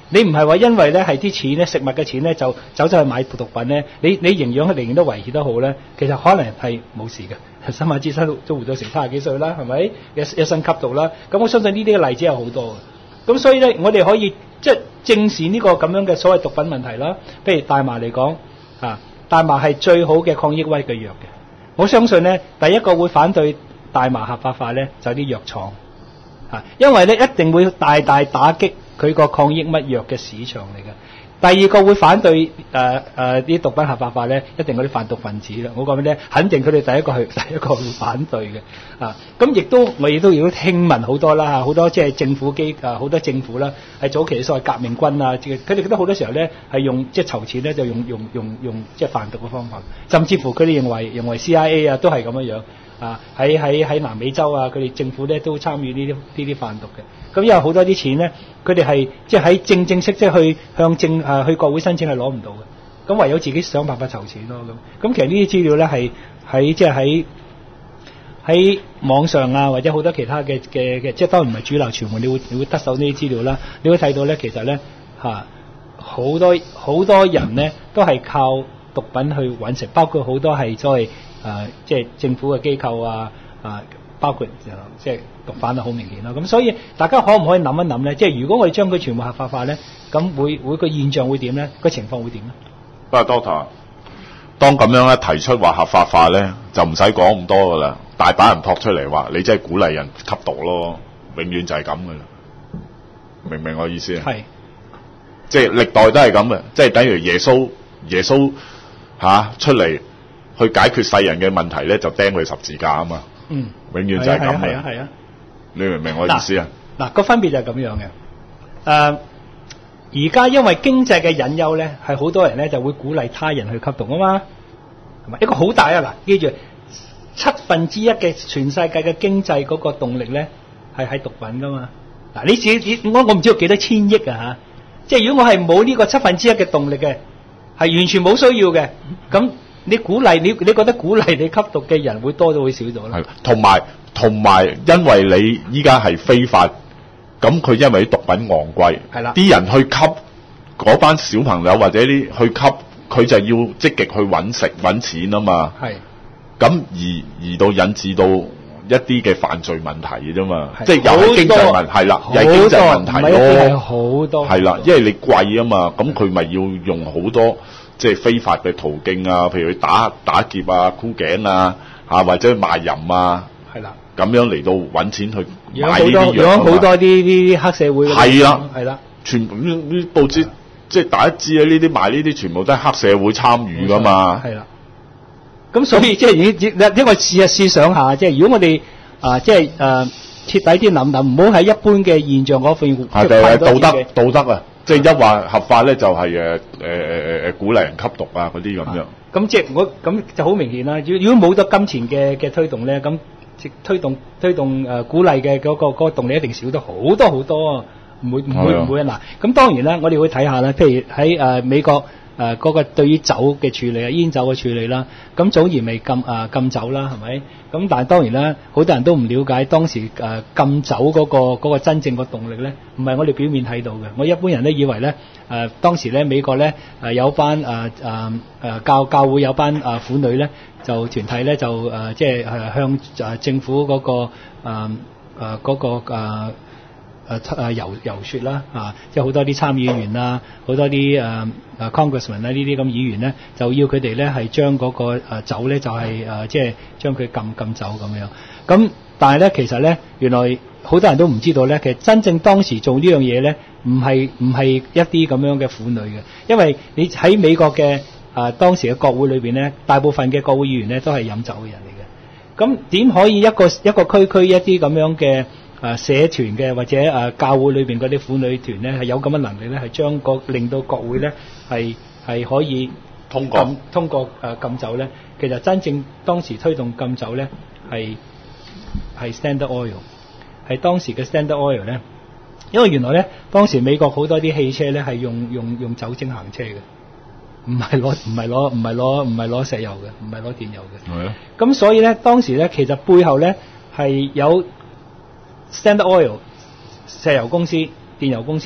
你唔係話因為咧係啲錢咧食物嘅錢咧就走咗去買毒品咧，你你營養仍然都維持得好咧，其實可能係冇事嘅。新馬之生都都活到成三十幾歲啦，係咪？一一生吸毒啦，咁我相信呢啲嘅例子有好多嘅。咁所以咧，我哋可以即係正視呢個咁樣嘅所謂毒品問題啦。譬如大麻嚟講，啊，大麻係最好嘅抗抑鬱嘅藥嘅。我相信咧，第一個會反對大麻合法化咧，就係啲藥廠，啊，因為咧一定會大大打擊佢個抗抑鬱藥嘅市場嚟嘅。第二個會反對誒誒啲毒品合法化咧，一定嗰啲販毒分子啦。我講俾你聽，肯定佢哋第一個係第一個會反對嘅啊。咁亦都我亦都亦都聽聞好多啦，好多即係政府機啊，好多政府啦，係早期所謂革命軍啊，佢哋覺得好多時候咧係用即係籌錢咧，就用用用用即係販毒嘅方法，甚至乎佢哋認為認為 C I A 啊都係咁樣樣啊。喺喺喺南美洲啊，佢哋政府咧都參與呢啲呢啲販毒嘅。咁因為好多啲錢咧，佢哋係即係喺正正式即係去向政誒、啊、去國會申請係攞唔到嘅，咁唯有自己想辦法籌錢咯咁。咁其實呢啲資料咧係喺即係喺喺網上啊，或者好多其他嘅嘅嘅，即係當然唔係主流傳媒，你會你會得手呢啲資料啦。你會睇到咧，其實咧嚇好多好多人咧都係靠毒品去揾食，包括好多係所謂誒即係政府嘅機構啊啊。包括即係毒販啊，好明顯啦。咁所以大家可唔可以諗一諗咧？即係如果我哋將佢全部合法化咧，咁會會個現象會點咧？個情況會點咧？ 不過 Doctor，當咁樣咧提出話合法化咧，就唔使講咁多噶啦，大把人撲出嚟話你真係鼓勵人吸毒咯，永遠就係咁噶啦。明唔明我意思啊？係，即係歷代都係咁嘅，即係等於耶穌耶穌嚇、啊、出嚟去解決世人嘅問題咧，就釘佢十字架啊嘛。嗯，永遠就係咁嘅。係啊，係啊，你明唔明我意思啊？ 嗱，個分別就係咁樣嘅。誒、呃，而家因為經濟嘅引誘咧，係好多人咧就會鼓勵他人去吸毒啊嘛，係咪？一個好大啊！嗱，記住，七分之一嘅全世界嘅經濟嗰個動力咧，係喺毒品噶嘛。嗱，你自己我我唔知道幾多千億啊嚇，即係如果我係冇呢個七分之一嘅動力嘅，係完全冇需要嘅，咁。你鼓勵你，你覺得鼓勵你吸毒嘅人會多咗會少咗啦？係， 同埋同埋，因為你依家係非法，咁佢因為啲毒品昂貴，係啦，啲人去吸嗰班小朋友或者啲去吸，佢就要積極去揾食揾錢啊嘛。係，咁而而到引致到一啲嘅犯罪問題嘅啫嘛，即係又係經濟問題，係啦，又係經濟問題咯， 好多係啦，因為你貴啊嘛，咁佢咪要用好多。即係非法嘅途徑啊，譬如去打打劫啊、箍頸啊，啊或者賣淫啊，係啦，咁樣嚟到揾錢去買呢啲藥啊嘛。好多啲啲黑社會。係啦，係啦，全部呢啲報紙即係大家知啊，呢啲賣呢啲全部都係黑社會參與噶嘛。係啦。咁所以即係已因為試下試想下，即係如果我哋啊即係誒徹底啲諗諗，唔好喺一般嘅現象嗰邊。係係道德道德啊！即係一話合法咧，就係誒誒誒誒鼓勵人吸毒啊嗰啲咁樣。咁即係我咁就好明顯啦。如如果冇咗金錢嘅嘅推動咧，咁即推動推動誒、呃、鼓勵嘅嗰個嗰、嗰個動力一定少得好多好多，唔會唔會唔會啊嗱。咁當然啦，我哋會睇下啦。譬如喺誒、呃、美國誒嗰、呃嗰個對於酒嘅處理啊，煙酒嘅處理啦，咁早年未禁誒、呃、禁酒啦，係咪？咁但係當然啦，好多人都唔了解當時誒、呃、禁酒嗰、嗰個嗰、嗰個真正個動力咧，唔係我哋表面睇到嘅。我一般人都以為咧誒、呃、當時咧美國咧誒、呃、有班誒誒誒教教會有班誒、呃、婦女咧就團體咧就誒、呃、即係誒向誒政府嗰、嗰個誒誒嗰個誒。呃誒誒遊遊說啦啊，即係好多啲參議員啊，好多啲誒誒 congressman 啊呢啲咁議員咧，就要佢哋咧係將嗰個誒酒咧就係、是、誒、呃、即係將佢禁禁酒咁樣。咁但係咧其實咧原來好多人都唔知道咧，其實真正當時做呢樣嘢咧，唔係唔係一啲咁樣嘅婦女嘅，因為你喺美國嘅誒、呃、當時嘅國會裏邊咧，大部分嘅國會議員咧都係飲酒嘅人嚟嘅。咁點可以一個一個區區一啲咁樣嘅？誒社團嘅或者誒、呃、教會裏邊嗰啲婦女團咧，係有咁嘅能力咧，係將個令到國會咧係係可以通過通過誒、呃、禁酒咧。其實真正當時推動禁酒咧係係 Standard Oil， 係當時嘅 Standard Oil 咧，因為原來咧當時美國好多啲汽車咧係用用用酒精行車嘅，唔係攞唔係攞唔係攞唔係攞石油嘅，唔係攞電油嘅。係啊。咁所以咧當時咧其實背後咧係有。Standard Oil 石油公司、電油公司咧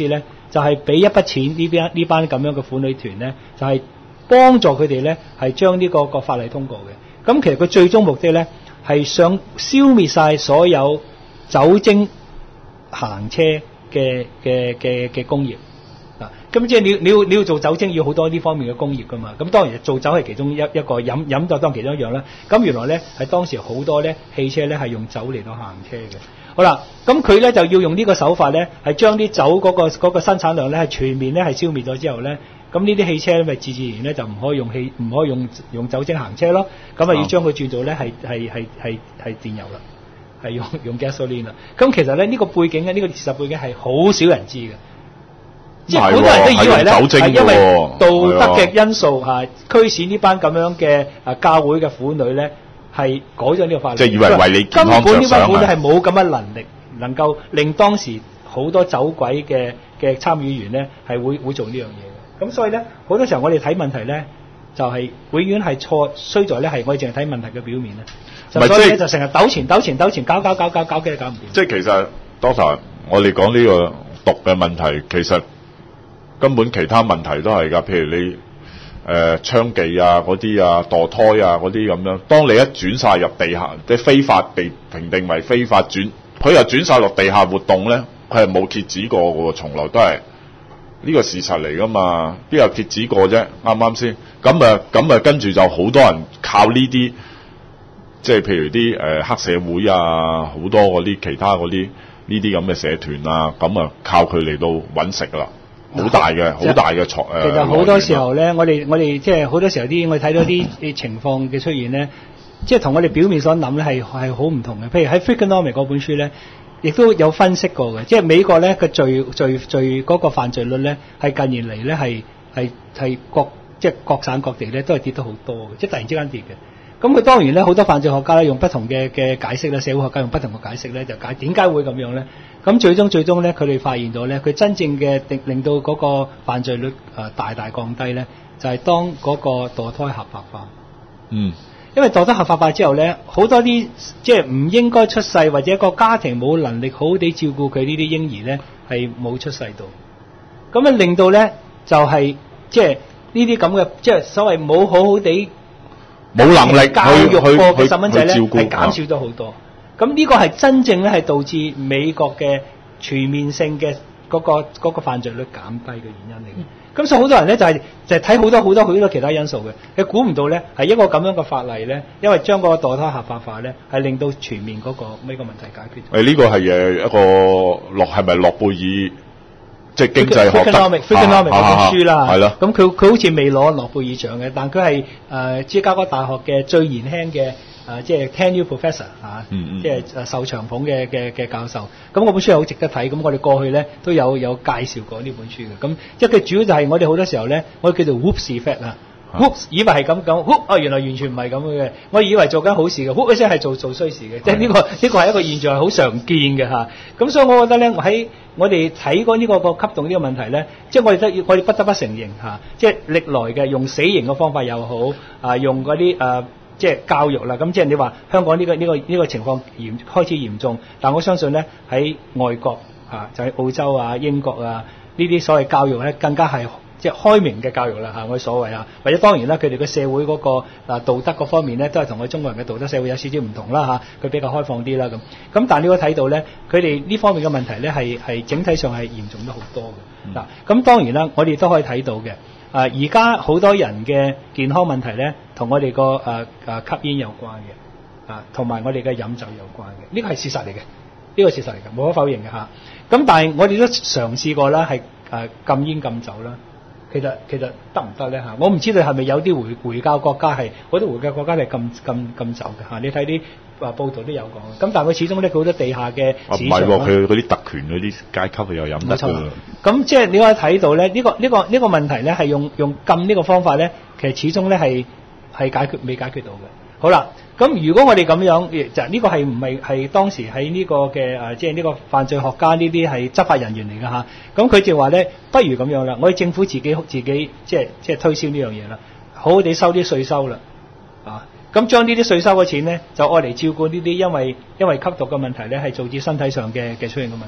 就係俾一筆錢呢邊呢班咁樣嘅婦女團咧，就係、是、幫助佢哋咧係將呢個個法例通過嘅。咁其實佢最終目的咧係想消滅晒所有酒精行車嘅嘅嘅嘅工業。啊，咁即係你你要你要做酒精要好多呢方面嘅工業噶嘛，咁當然做酒係其中一一個飲飲就當其中一樣啦。咁原來咧係當時好多咧汽車咧係用酒嚟到行車嘅。好啦，咁佢咧就要用呢個手法咧係將啲酒嗰、嗰個嗰、嗰個生產量咧係全面咧係消滅咗之後咧，咁呢啲汽車咪自自然咧就唔可以用氣唔可以用用酒精行車咯，咁啊要將佢轉做咧係係係係係電油啦，係用用 gasoline 啦。咁其實咧呢、呢個背景咧呢、呢個事實背景係好少人知嘅。即係好多人都以為咧係因為道德嘅因素嚇驅使呢班咁樣嘅啊教會嘅婦女咧係改咗呢個法律， 即係以為為你健康着想啊！ 根本呢班婦女係冇咁嘅能力，能夠令當時好多走鬼嘅嘅參與員咧係會會做呢樣嘢嘅。咁所以咧好多時候我哋睇問題咧就係、是、永遠係錯衰在咧係我哋淨係睇問題嘅表面咧，就所以咧就成日糾纏糾纏糾纏搞搞搞搞搞嘅搞唔掂。 即係其實當時我哋講呢個毒嘅問題，其實根本其他問題都係㗎，譬如你誒娼妓啊嗰啲啊、墮胎啊嗰啲咁樣，當你一轉晒入地下，即係非法被評定為非法轉，佢又轉晒落地下活動咧，佢係冇遏止過嘅喎，從來都係呢個事實嚟㗎嘛，邊有遏止過啫？啱唔啱先？咁啊咁啊，跟住就好多人靠呢啲，即係譬如啲誒、呃、黑社會啊，好多嗰啲其他嗰啲呢啲咁嘅社團啊，咁啊靠佢嚟到揾食㗎啦。好大嘅，好大嘅錯誒。 其實好多時候咧，我哋我哋即係好多時候啲我哋睇到啲情況嘅出現咧，即係同我哋表面所諗咧係係好唔同嘅。譬如喺 Freakonomics 嗰本書咧，亦都有分析過嘅。即係美國咧嘅罪罪罪嗰個犯罪率咧，係近年嚟咧係係係各即係各省各地咧都係跌得好多嘅，即係突然之間跌嘅。咁佢當然咧，好多犯罪學家咧用不同嘅嘅解釋咧，社會學家用不同嘅解釋咧，就解點解會咁樣咧？咁最終最終咧，佢哋發現到咧，佢真正嘅令令到嗰個犯罪率誒、呃、大大降低咧，就係、是、當嗰個墮胎合法化。嗯，因為墮胎合法化之後咧，好多啲即係唔應該出世或者一個家庭冇能力好好地照顧佢呢啲嬰兒咧，係冇出世到。咁啊令到咧就係、是、即係呢啲咁嘅即係所謂冇好好地。 冇能力教育過嘅細蚊仔咧，係減少咗好多。咁呢個係真正咧係導致美國嘅全面性嘅嗰、嗰個嗰、嗰個犯罪率減低嘅原因嚟嘅。咁、嗯、所以好多人咧就係、係、就係睇好多好多好多其他因素嘅。你估唔到咧係一個咁樣嘅法例咧，因為將個墮胎合法化咧，係令到全面嗰、嗰個呢、呢個問題解決。誒呢、 呢個係誒一個諾係咪諾貝爾？即係經濟學得 Freakonomics 嗰本書啦， 係咯。 咁佢佢好似未攞諾貝爾獎嘅，但佢係誒芝加哥大學嘅最年輕嘅誒，即係 tenure professor 嚇，即係誒受長俸嘅嘅嘅教授。咁嗰本書係好值得睇。咁我哋過去咧都有有介紹過呢本書嘅。咁即係佢主要就係我哋好多時候咧，我哋叫做 whoops effect 啊。whoops 以為係咁講 whoop 哦，原來完全唔係咁嘅。我以為做緊好事嘅 whoop 一聲係做做衰事嘅，即係呢個呢、呢個係一個現象係好常見嘅嚇。咁所以我覺得咧，喺我哋睇過呢個個吸毒呢個問題咧，即係我哋都我哋不得不承認嚇，即係歷來嘅用死刑嘅方法又好啊，用嗰啲誒即係教育啦。咁即係你話香港呢、呢個呢、呢個呢、呢個情況嚴開始嚴重，但我相信咧喺外國嚇，就喺澳洲啊、英國啊呢啲所謂教育咧更加係。即係開明嘅教育啦嚇，我所謂啊，或者當然啦，佢哋嘅社會嗰個啊道德嗰方面咧，都係同我哋中國人嘅道德社會有少少唔同啦嚇，佢比較開放啲啦咁。咁但係你可以睇到咧，佢哋呢方面嘅問題咧係係整體上係嚴重得好多嘅嗱。咁、嗯、當然啦，我哋都可以睇到嘅啊，而家好多人嘅健康問題咧，同我哋個誒誒吸煙有關嘅啊，同埋我哋嘅飲酒有關嘅，呢個係事實嚟嘅，呢個事實嚟嘅，冇可否認嘅嚇。咁但係我哋都嘗試過啦，係誒禁煙禁酒啦。其實其實得唔得咧嚇？我唔知道係咪有啲回回教國家係，好多回教國家係禁禁禁酒嘅嚇。你睇啲話報道都有講。咁但係佢始終咧，佢好多地下嘅市場。唔係喎，佢嗰啲特權嗰啲階級佢又飲得㗎。咁即係你可以睇到咧，呢、呢個呢、呢個呢、呢個問題咧係用用禁呢個方法咧，其實始終咧係係解決未解決到嘅。好啦，咁如果我哋咁樣，就呢個係唔係係當時喺呢個嘅誒，即係呢個犯罪學家呢啲係執法人員嚟㗎嚇。咁佢就話咧，不如咁樣啦，我哋政府自己自己即係即係推銷呢樣嘢啦，好好地收啲稅收啦，啊，咁將呢啲稅收嘅錢咧，就愛嚟照顧呢啲因為因為吸毒嘅問題咧，係導致身體上嘅嘅出現嘅問題。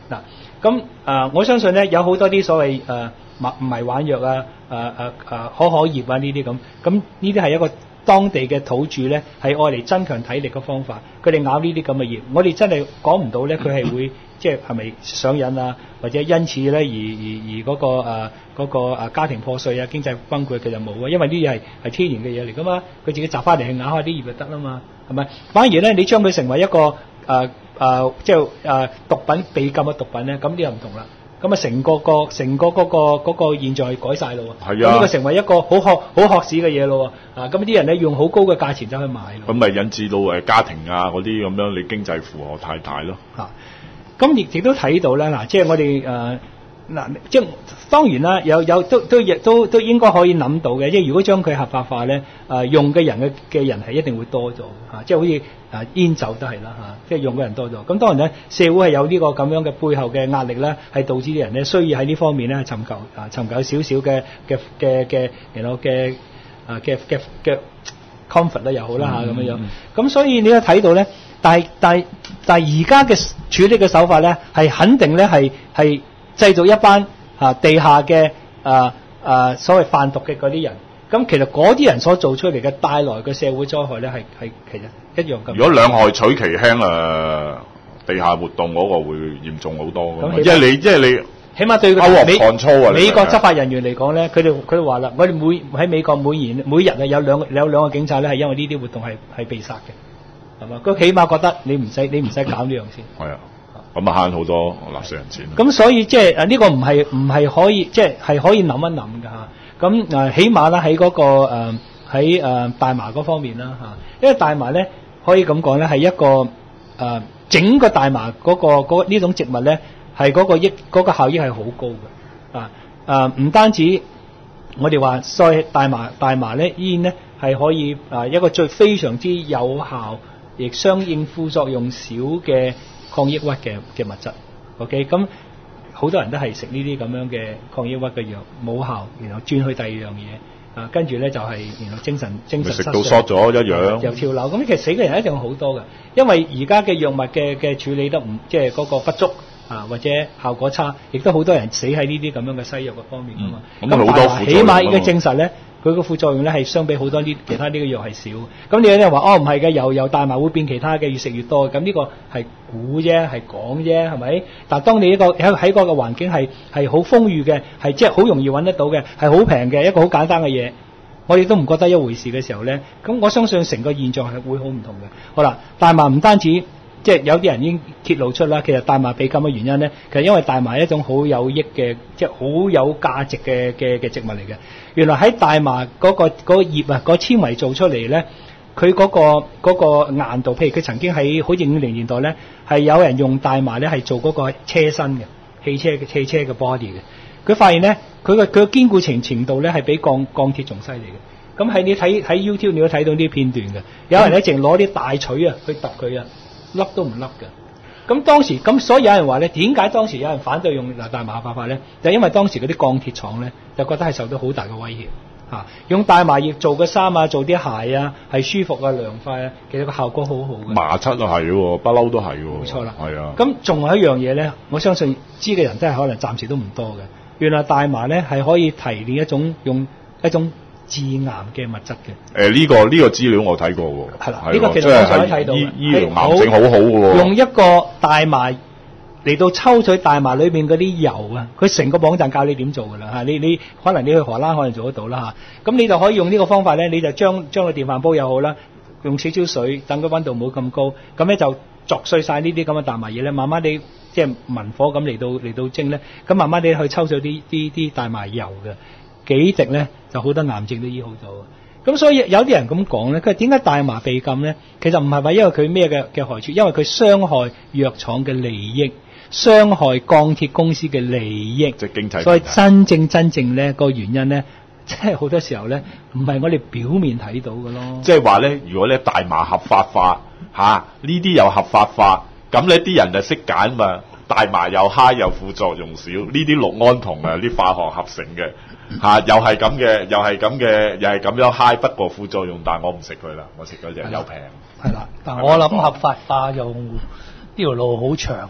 嗱，咁啊，我相信咧有好多啲所謂誒迷迷幻藥啊、誒誒誒可可葉啊呢啲咁，咁呢啲係一個當地嘅土著咧係愛嚟增強體力嘅方法，佢哋咬呢啲咁嘅葉，我哋真係講唔到咧，佢係會即係係咪上癮啊，或者因此咧而而而嗰個誒嗰個誒家庭破碎啊、經濟崩潰，其實冇啊，因為呢啲係係天然嘅嘢嚟噶嘛，佢自己摘翻嚟去咬下啲葉就得啦嘛，係咪？反而咧你將佢成為一個誒誒、呃呃、即係誒、呃、毒品被禁嘅毒品咧，咁呢又唔同啦。咁啊，成個個成個嗰個嗰個現象改晒咯喎，咁呢個成為一個好學好學士嘅嘢咯喎，啊咁啲人咧用好高嘅價錢走去買咯。 咁咪引致到誒家庭啊嗰啲咁樣，你經濟負荷太大咯。 嚇、啊，咁亦亦都睇到咧，嗱，即係我哋誒嗱，即係當然啦，有有都都亦都都應該可以諗到嘅，即係如果將佢合法化咧，誒、呃、用嘅人嘅嘅人係一定會多咗嚇、啊，即係好似誒煙酒都係啦嚇，即係用嘅人多咗。咁當然咧，社會係有呢個咁樣嘅背後嘅壓力咧，係導致啲人咧需要喺呢方面咧尋求啊尋求少少嘅嘅嘅嘅然後嘅啊嘅嘅嘅 comfort 咧又好啦嚇咁樣樣。咁所以你都睇到咧，但係但係但係而家嘅處理嘅手法咧，係肯定咧係係製造一班啊地下嘅啊啊所謂販毒嘅嗰啲人。咁其實嗰啲人所做出嚟嘅帶來嘅社會災害咧，係係其實一樣咁。 如果兩害取其輕誒，地下活動嗰個會嚴重好多㗎嘛。因為你即係你， 起碼對美美國執法人員嚟講咧，佢哋佢哋話啦，我哋每喺美國每年每日啊有兩有兩個警察咧係因為呢啲活動係係被殺嘅，係嘛？佢起碼覺得你唔使你唔使搞呢樣先。係啊，咁啊慳好多納稅人錢。咁所以即係誒呢個唔係唔係可以即係係可以諗一諗㗎嚇。咁誒、呃，起碼啦喺嗰個誒喺誒大麻嗰方面啦嚇，因為大麻咧可以咁講咧係一個誒、呃、整個大麻嗰、嗰個呢種植物咧係嗰個益嗰、嗰個效益係好高嘅啊誒唔單止我哋話所謂大麻大麻咧煙咧係可以誒一個最非常之有效亦相應副作用少嘅抗抑鬱嘅嘅物質 ，OK 咁。好多人都係食呢啲咁樣嘅抗抑鬱嘅藥冇效，然後轉去第二樣嘢，啊跟住咧就係、是、然後精神精神失常，食到縮咗一樣，又跳樓。咁其實死嘅人一定好多嘅，因為而家嘅藥物嘅嘅處理得唔即係嗰個不足啊，或者效果差，亦都好多人死喺呢啲咁樣嘅西藥嘅方面啊嘛。咁好、嗯、多起碼已經證實咧，佢個副作用咧係相比好多啲其他呢個藥係少。咁你有啲人話哦唔係嘅，由由大麻會變其他嘅，越食越多。咁呢個係估啫，係講啫，係咪？但係當你一個喺喺嗰個環境係係好豐裕嘅，係即係好容易揾得到嘅，係好平嘅一個好簡單嘅嘢，我哋都唔覺得一回事嘅時候咧，咁我相信成個現象係會好唔同嘅。好啦，大麻唔單止。即係有啲人已經揭露出啦，其實大麻被禁嘅原因咧，其實因為大麻係一種好有益嘅，即係好有價值嘅嘅嘅植物嚟嘅。原來喺大麻嗰個嗰個葉啊，嗰個纖維做出嚟咧，佢嗰個嗰個硬度，譬如佢曾經喺好似五零年代咧，係有人用大麻咧係做嗰個車身嘅汽車嘅汽車嘅 body 嘅。佢發現咧，佢個佢嘅堅固程程度咧係比鋼鋼鐵仲犀利嘅。咁喺你睇喺 YouTube 你都睇到啲片段嘅，有人咧淨攞啲大錘啊去揼佢啊！粒都唔粒嘅，咁當時咁所以有人話咧，點解當時有人反對用大麻合法化咧？就因為當時嗰啲鋼鐵廠咧，就覺得係受到好大嘅威脅嚇、啊。用大麻葉做嘅衫啊，做啲鞋啊，係舒服啊、涼快啊，其實個效果好好嘅。麻質都係喎，不嬲都係喎。冇錯啦，係啊。咁仲有一樣嘢咧，我相信知嘅人真係可能暫時都唔多嘅。原來大麻咧係可以提煉一種用一種致癌嘅物質嘅。誒呢個呢個資料我睇過喎。係啦，呢個其實我想睇到醫醫療癌症好好嘅喎。用一個大麻嚟到抽取大麻裏邊嗰啲油啊，佢成個網站教你點做㗎啦嚇。你你可能你去荷蘭可能做得到啦嚇。咁你就可以用呢個方法咧，你就將將個電飯煲又好啦，用少少水，等個溫度冇咁高，咁咧就鑿碎晒呢啲咁嘅大麻嘢咧，慢慢地即係文火咁嚟到嚟到蒸咧，咁慢慢地去抽咗啲啲啲大麻油嘅。幾滴咧就好多癌症都醫好咗，咁所以有啲人咁講咧，佢話點解大麻被禁咧？其實唔係話因為佢咩嘅嘅害處，因為佢傷害藥廠嘅利益，傷害鋼鐵公司嘅利益，即係經濟。所以真正真正咧個原因咧，即係好多時候咧唔係我哋表面睇到嘅咯。即係話咧，如果咧大麻合法化嚇，呢啲又合法化，咁咧啲人就識揀嘛。大麻又嗨又副作用少，呢啲氯胺酮啊，啲化學合成嘅嚇、啊，又係咁嘅，又係咁嘅，又係咁樣嗨，不過副作用，但係我唔食佢啦，我食嗰隻又平。係啦，但我諗合法化又呢條路好長，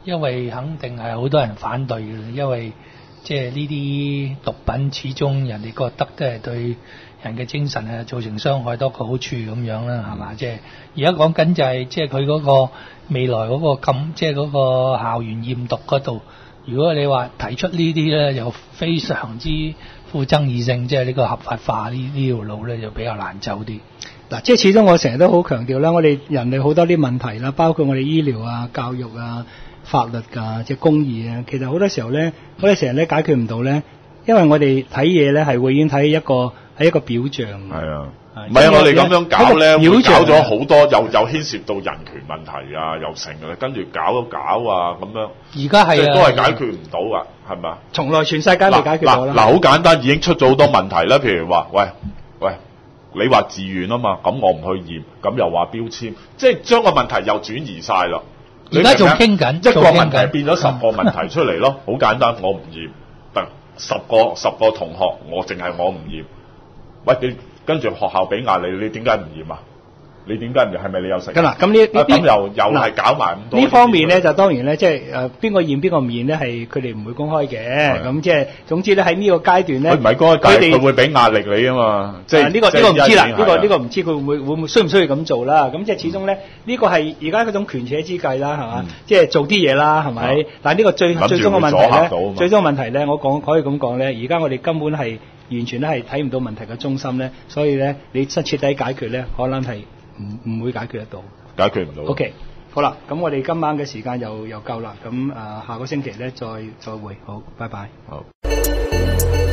因為肯定係好多人反對嘅，因為即係呢啲毒品始終人哋覺得都係對人嘅精神係造成傷害多個好處咁樣啦，係嘛？即係而家講緊就係即係佢嗰個未來嗰個禁，即係嗰個校園驗毒嗰度。如果你話提出呢啲咧，又非常之富爭議性，即係呢個合法化呢呢條路咧，就比較難走啲。 嗱，即係始終我成日都好強調啦，我哋人類好多啲問題啦，包括我哋醫療啊、教育啊、法律啊、即係公義啊，其實好多時候咧，我哋成日咧解決唔到咧，因為我哋睇嘢咧係永遠睇一個係一個表象。係啊，唔係我哋咁樣搞咧，會搞咗好多，又又牽涉到人權問題啊，又成嘅，跟住搞一搞啊咁樣。 而家係啊， 都係解決唔到啊，係咪？ 從來全世界未解決到啦。 嗱，好簡單，已經出咗好多問題啦。譬如話，喂喂，你話自願啊嘛，咁我唔去驗，咁又話標籤，即係將個問題又轉移晒啦。 而家仲傾緊， 一個問題變咗十個問題出嚟咯。好簡單，我唔驗，得十個十個同學，我淨係我唔驗。喂，你跟住學校俾壓力，你點解唔驗啊？你點解唔驗？係咪你有食？ 咁嗱，咁呢咁又又係搞埋咁多呢方面咧，就當然咧，即係誒邊個驗邊個唔驗咧，係佢哋唔會公開嘅。咁即係總之咧，喺呢個階段咧， 佢唔係嗰個階段，佢會俾壓力你啊嘛。即係呢個呢個唔知啦，呢個呢個唔知佢會唔會會唔需唔需要咁做啦。咁即係始終咧，呢個係而家嗰種權且之計啦，係嘛？即係做啲嘢啦，係咪？但係呢個最最終嘅問題咧，最終嘅問題咧，我講可以咁講咧，而家我哋根本係完全咧係睇唔到問題嘅中心咧，所以咧你徹底解決咧，可能係唔唔會解決得到， 解決唔到。 OK， 好啦，咁我哋今晚嘅時間又又夠啦，咁誒、呃、下個星期咧再再會，好，拜拜。 好。